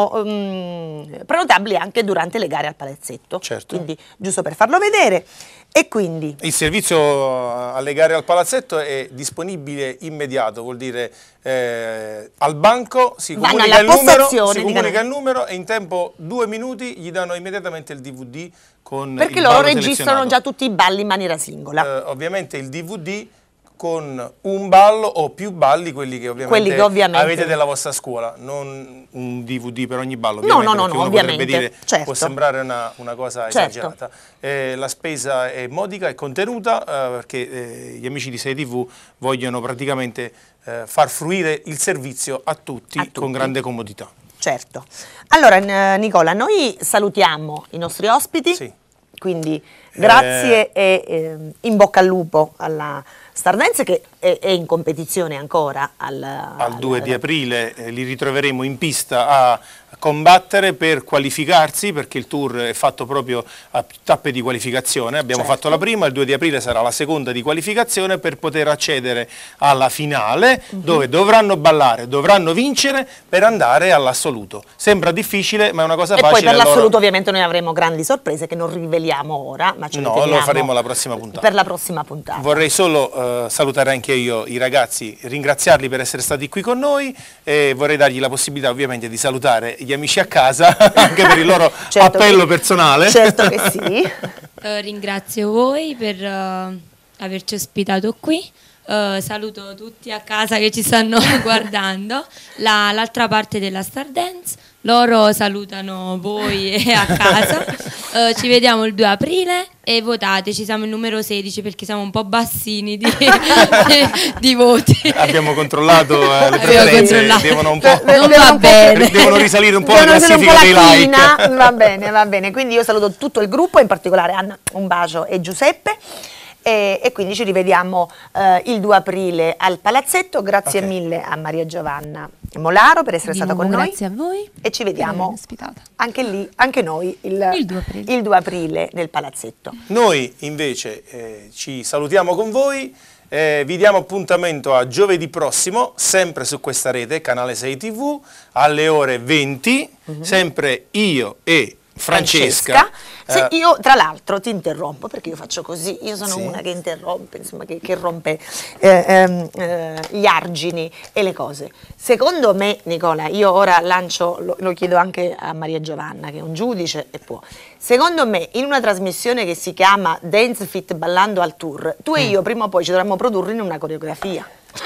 prenotabili anche durante le gare al palazzetto. Certo. Quindi giusto per farlo vedere. E quindi Il servizio alle gare al palazzetto è disponibile immediato, vuol dire al banco si Vanno comunica, alla postazione, il numero e in tempo 2 minuti gli danno immediatamente il DVD con perché il loro ballo registrano selezionato. già tutti i balli in maniera singola. Ovviamente il DVD con un ballo o più balli, quelli che ovviamente, avete della vostra scuola, non un DVD per ogni ballo, No, ovviamente, no, perché no, uno ovviamente, potrebbe dire, certo. può sembrare una cosa Certo. esagerata. La spesa è modica e contenuta perché gli amici di 6 TV vogliono praticamente far fruire il servizio a tutti con grande comodità. Certo. Allora Nicola, noi salutiamo i nostri ospiti, quindi grazie e in bocca al lupo alla Stardance che è in competizione ancora al 2 di aprile, li ritroveremo in pista a combattere per qualificarsi, perché il tour è fatto proprio a tappe di qualificazione. Abbiamo fatto la prima, il 2 di aprile sarà la seconda di qualificazione per poter accedere alla finale, dove dovranno ballare, dovranno vincere per andare all'assoluto. Sembra difficile, ma è una cosa e facile. poi per l'assoluto ovviamente noi avremo grandi sorprese che non riveliamo ora, ma ce le teniamo lo faremo la prossima puntata. Per la prossima puntata. Vorrei solo salutare anche io i ragazzi, ringraziarli per essere stati qui con noi e vorrei dargli la possibilità ovviamente di salutare gli amici a casa anche per il loro appello personale. Certo che sì. Ringrazio voi per averci ospitato qui. Saluto tutti a casa che ci stanno guardando, l'altra parte della Stardance. Loro salutano voi a casa. Ci vediamo il 2 aprile e votateci, siamo il numero 16 perché siamo un po' bassini di voti. Abbiamo controllato le preferenze, devono un po', non va bene. Devono risalire un po' la classifica dei like. Va bene, va bene. Quindi io saluto tutto il gruppo, in particolare Anna, un bacio, e Giuseppe. E quindi ci rivediamo il 2 aprile al Palazzetto. Grazie mille a Maria Giovanna Molaro per essere stata con noi. Grazie a voi. E ci vediamo anche lì, anche noi, il 2 aprile nel Palazzetto. Noi invece ci salutiamo con voi, vi diamo appuntamento a giovedì prossimo, sempre su questa rete, Canale 6 TV, alle ore 20, sempre io e Francesca. Io tra l'altro ti interrompo perché io faccio così, io sono una che interrompe, insomma, che rompe gli argini e le cose. Secondo me, Nicola, io ora lancio, lo chiedo anche a Maria Giovanna che è un giudice e può, secondo me in una trasmissione che si chiama Dance Fit Ballando al Tour, tu e io prima o poi ci dovremmo produrre in una coreografia.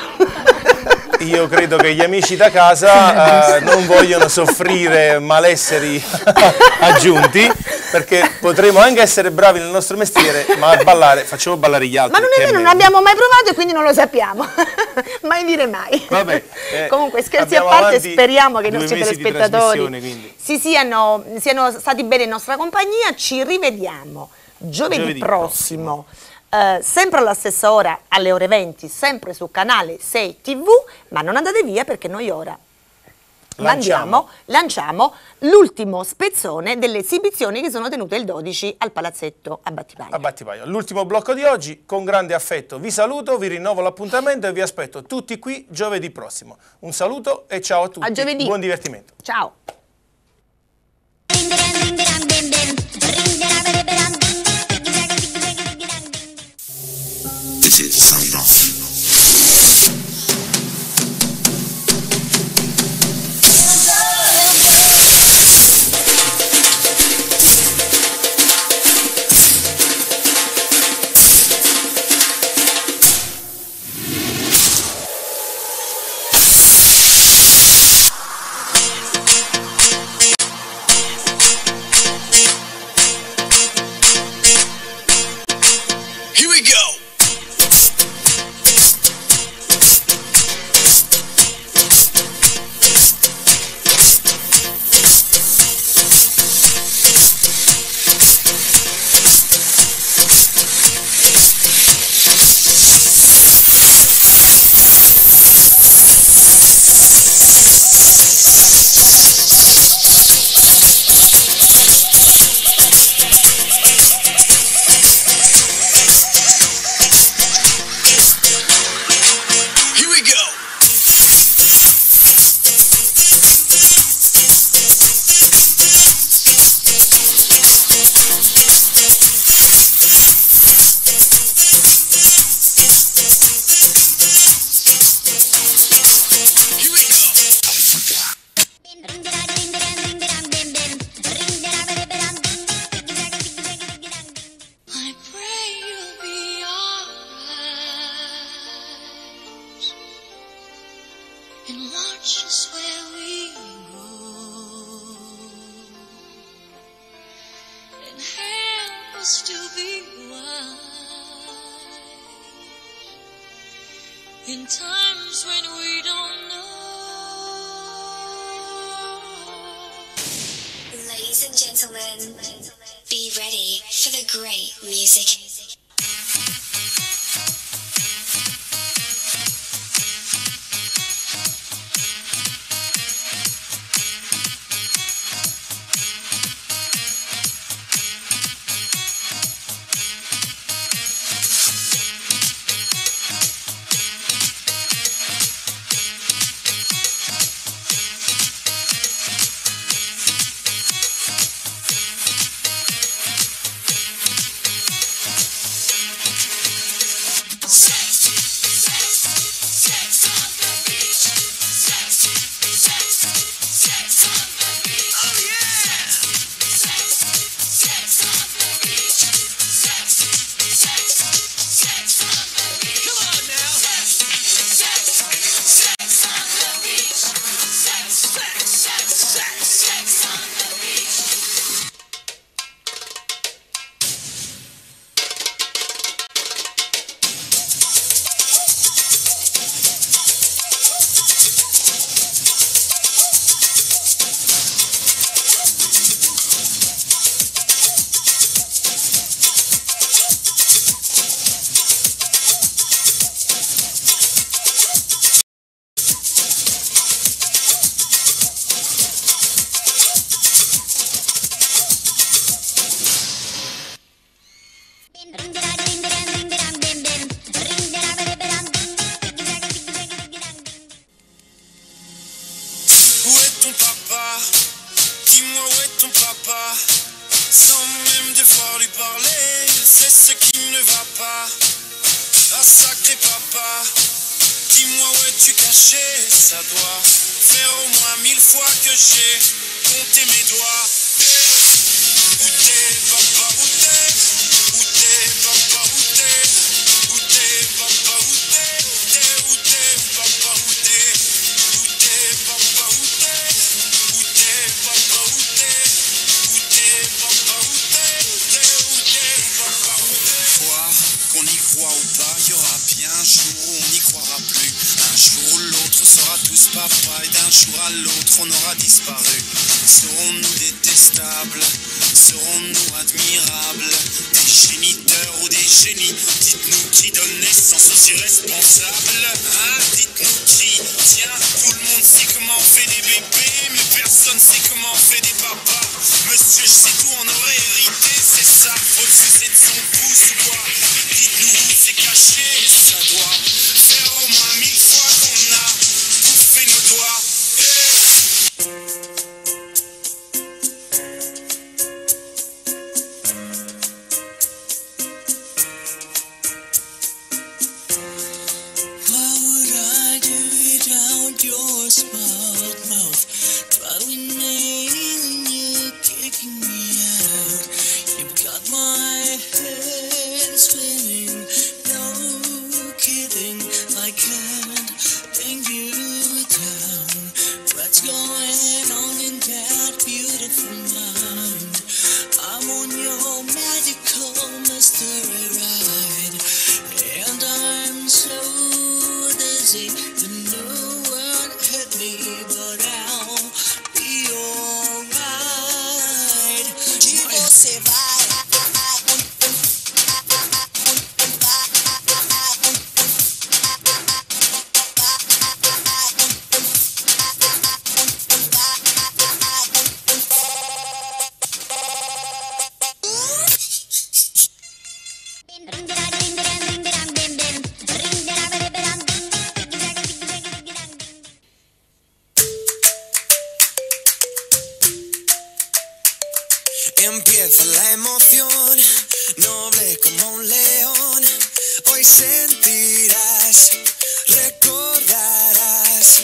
Io credo che gli amici da casa non vogliono soffrire malesseri aggiunti, perché potremo anche essere bravi nel nostro mestiere, ma a ballare facciamo ballare gli altri. Ma non è vero, non abbiamo mai provato e quindi non lo sappiamo. Mai dire mai. Vabbè, comunque scherzi a parte, speriamo che i nostri telespettatori siano stati bene in nostra compagnia. Ci rivediamo giovedì prossimo. Sempre alla stessa ora, alle ore 20, sempre su Canale 6 TV, ma non andate via perché noi ora lanciamo l'ultimo spezzone delle esibizioni che sono tenute il 12 al Palazzetto a Battipaio. L'ultimo blocco di oggi, con grande affetto vi saluto, vi rinnovo l'appuntamento e vi aspetto tutti qui giovedì prossimo. Un saluto e ciao a tutti. A giovedì. Buon divertimento. Ciao. This is Sound Off. Here we go. Here we go. I pray you'll be alright and watch us where we go and help us to be wise in times when we don't know. Ladies and gentlemen, be ready for the great music. ce qui ne va pas. Ah sacré papa, dis-moi où es-tu caché? Ça doit faire au moins 1000 fois que j'ai compté mes doigts. Où t'es papa, où t'es? Où t'es papa, où t'es? Où t'es papa, où t'es? Où t'es papa, où t'es? Où t'es papa, où t'es? Où t'es papa, où t'es? Où t'es papa, où t'es? Où t'es papa, où t'es? Quoi qu'on y croit ou pas, y aura bien un jour où on n'y croira plus. Un jour ou l'autre on sera tous papa et d'un jour à l'autre on aura disparu. Serons-nous détestables? Serons-nous admirables? Des géniteurs ou des génies? Dites-nous qui donne naissance aux irresponsables. Hein? Dites-nous qui? Tiens, tout le monde sait comment on fait des bébés, mais personne sait comment on fait des papas. Monsieur, je sais tout, on aurait hérité, c'est ça. Faut le sucer de son pouce ou quoi? Dites-nous où c'est caché, ça doit faire au moins 1000 fois qu'on a bouffé nos doigts. What would I do without your smart mouth? Driving me and you kicking me out. You've got my head spinning. No kidding, I can't bring you down. What's going on in that beautiful mind? I'm on your magical mystery ride, and I'm so dizzy that no one hit me, but I'll be alright. E você vai. Empieza la emoción, noble como un león. Hoy sentirás, recordarás.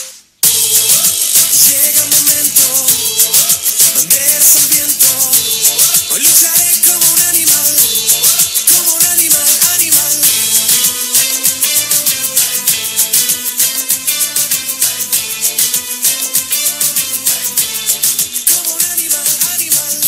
Llega el momento, banderas al viento. Hoy lucharé como un animal, animal. Como un animal.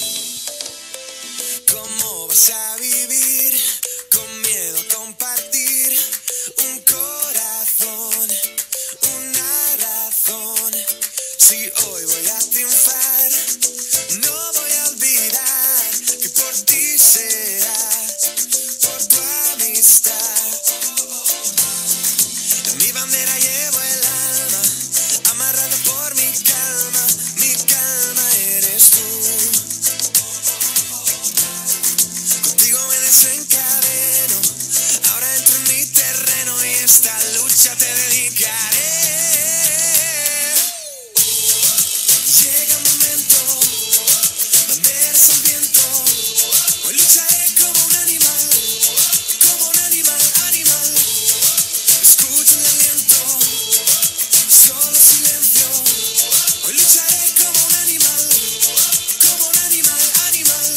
¿Cómo vas a vivir con miedo a compartir un corazón, una razón? Si hoy voy a triunfar, no voy a olvidar que por ti será, por tu amistad. En mi bandera llevo el alma, amarrado por mi calma eres tú. Contigo me desencadeno, ahora entro en mi terreno y esta lucha te dedicaré. Llega el momento, banderas al viento. Hoy lucharé como un animal, animal. Escucho el aliento, solo silencio. Hoy lucharé como un animal, animal.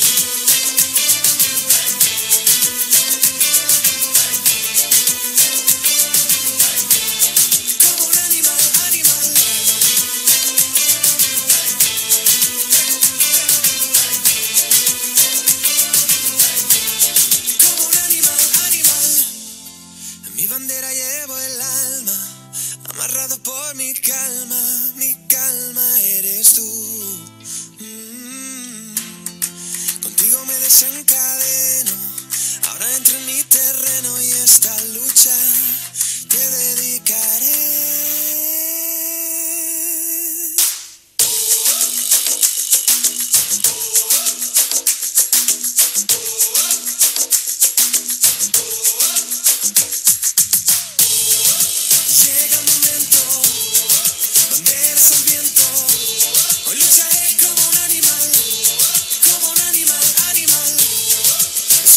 Como un animal. Como un animal. En mi bandera llevo el alma, amarrado por mi calma eres tú. Contigo me desencadeno, ahora entro en mi terreno y esta lucha te dedicaré. Llega el momento, banderas al viento. Hoy lucharé como un animal, animal.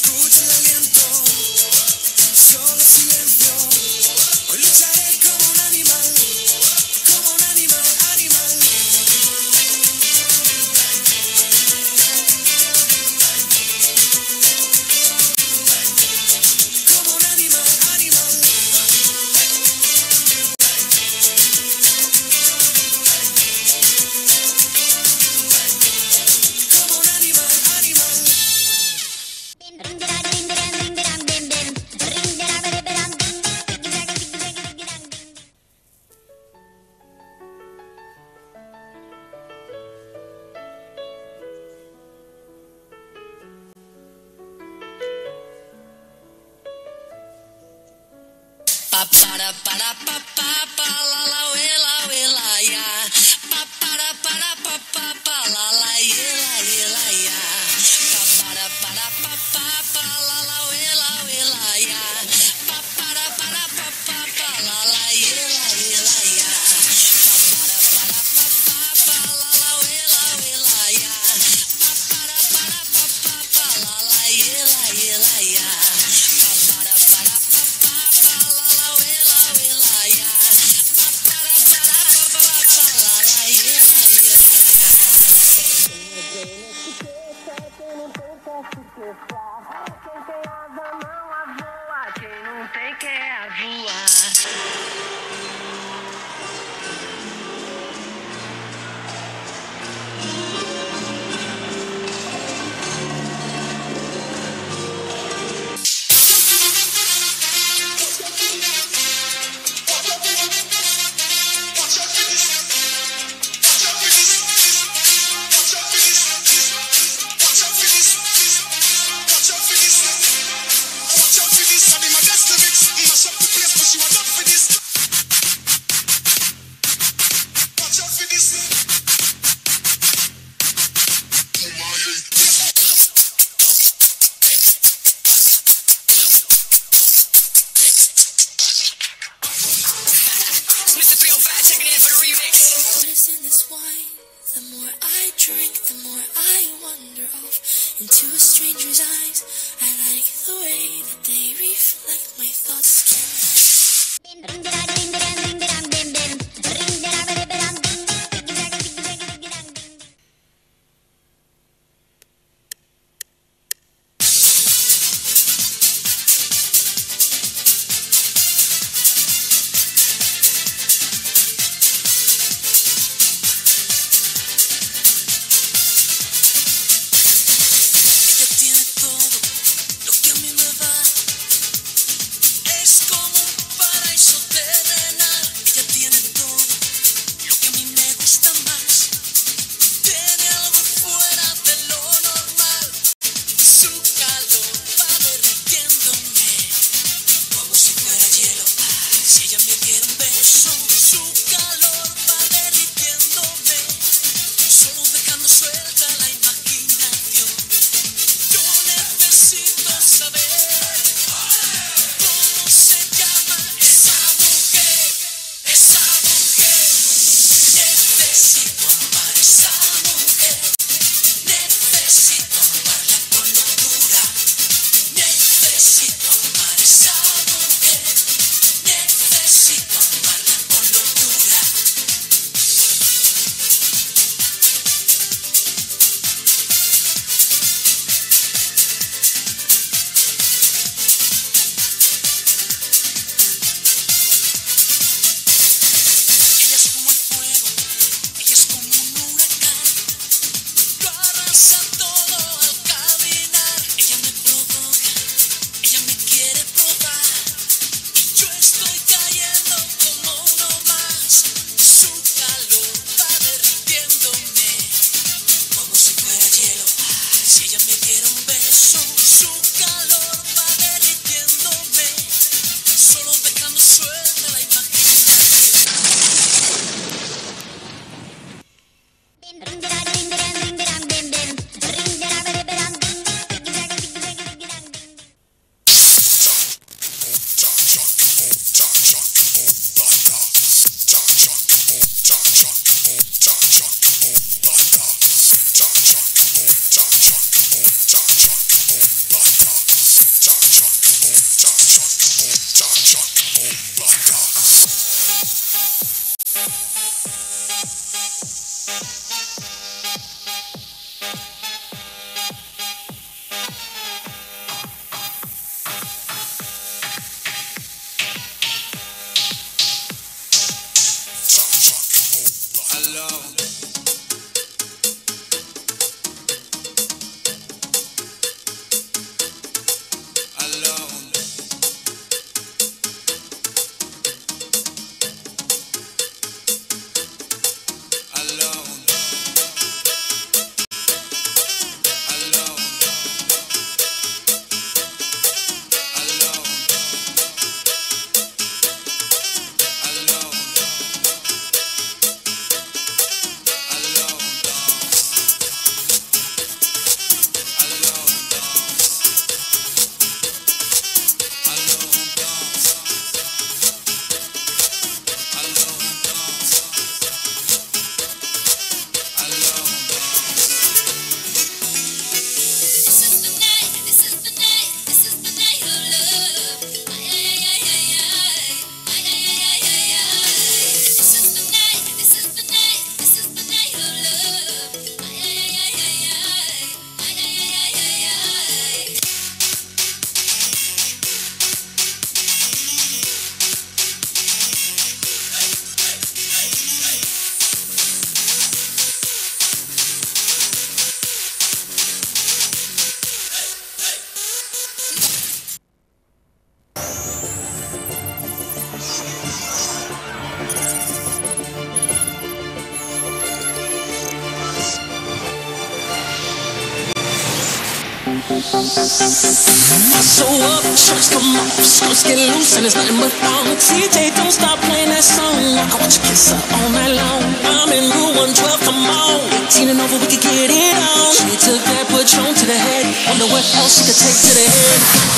So up, shirts come off, skirts get loose, and it's nothing but wrong. CJ, don't stop playing that song. I watch you kiss her all night long. I'm in room 112, come on. 18 and over, we could get it on. She took that Patron to the head. Wonder what else she could take to the head.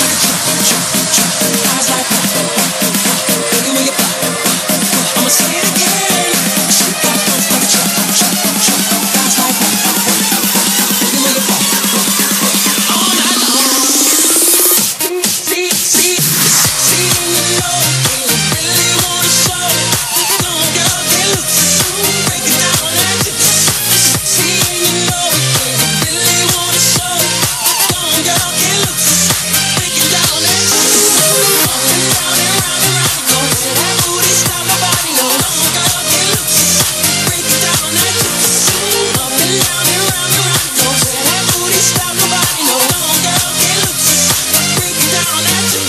Eyes like baby, when you pop, I'ma say it again. She got both like a truck. Eyes like baby, when you pop, all night long. See, and you know, when you really wanna show, come on, girl, get loose, break it down at you. See, and you know, when you really wanna show, come on, girl, get loose, break it down at you. Up and down and round and round, go to that booty, stop nobody, no. Come on, girl, get loose, break it down at you. Up and down and round and round, go to that booty, stop nobody, no. Come on, girl, get loose, break it down at you.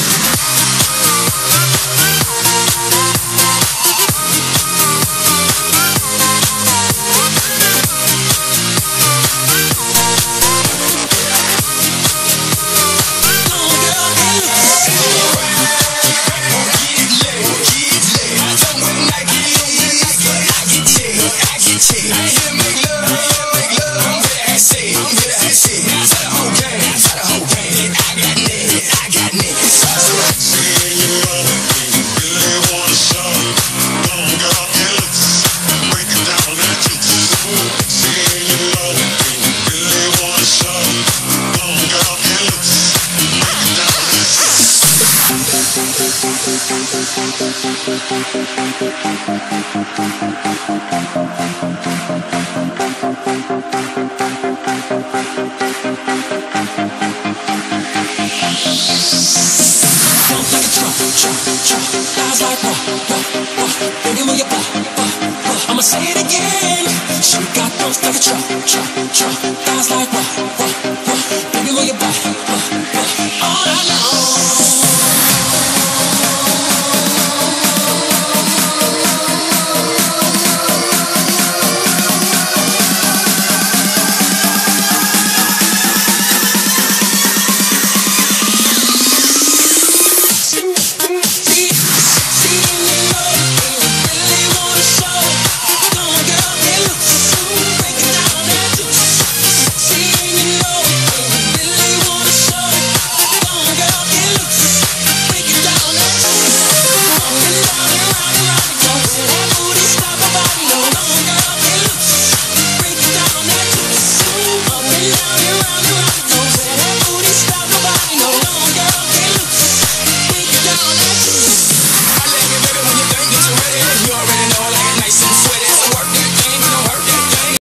Eyes like baby, when you pop, I'ma say it again. She got both like a truck. Eyes like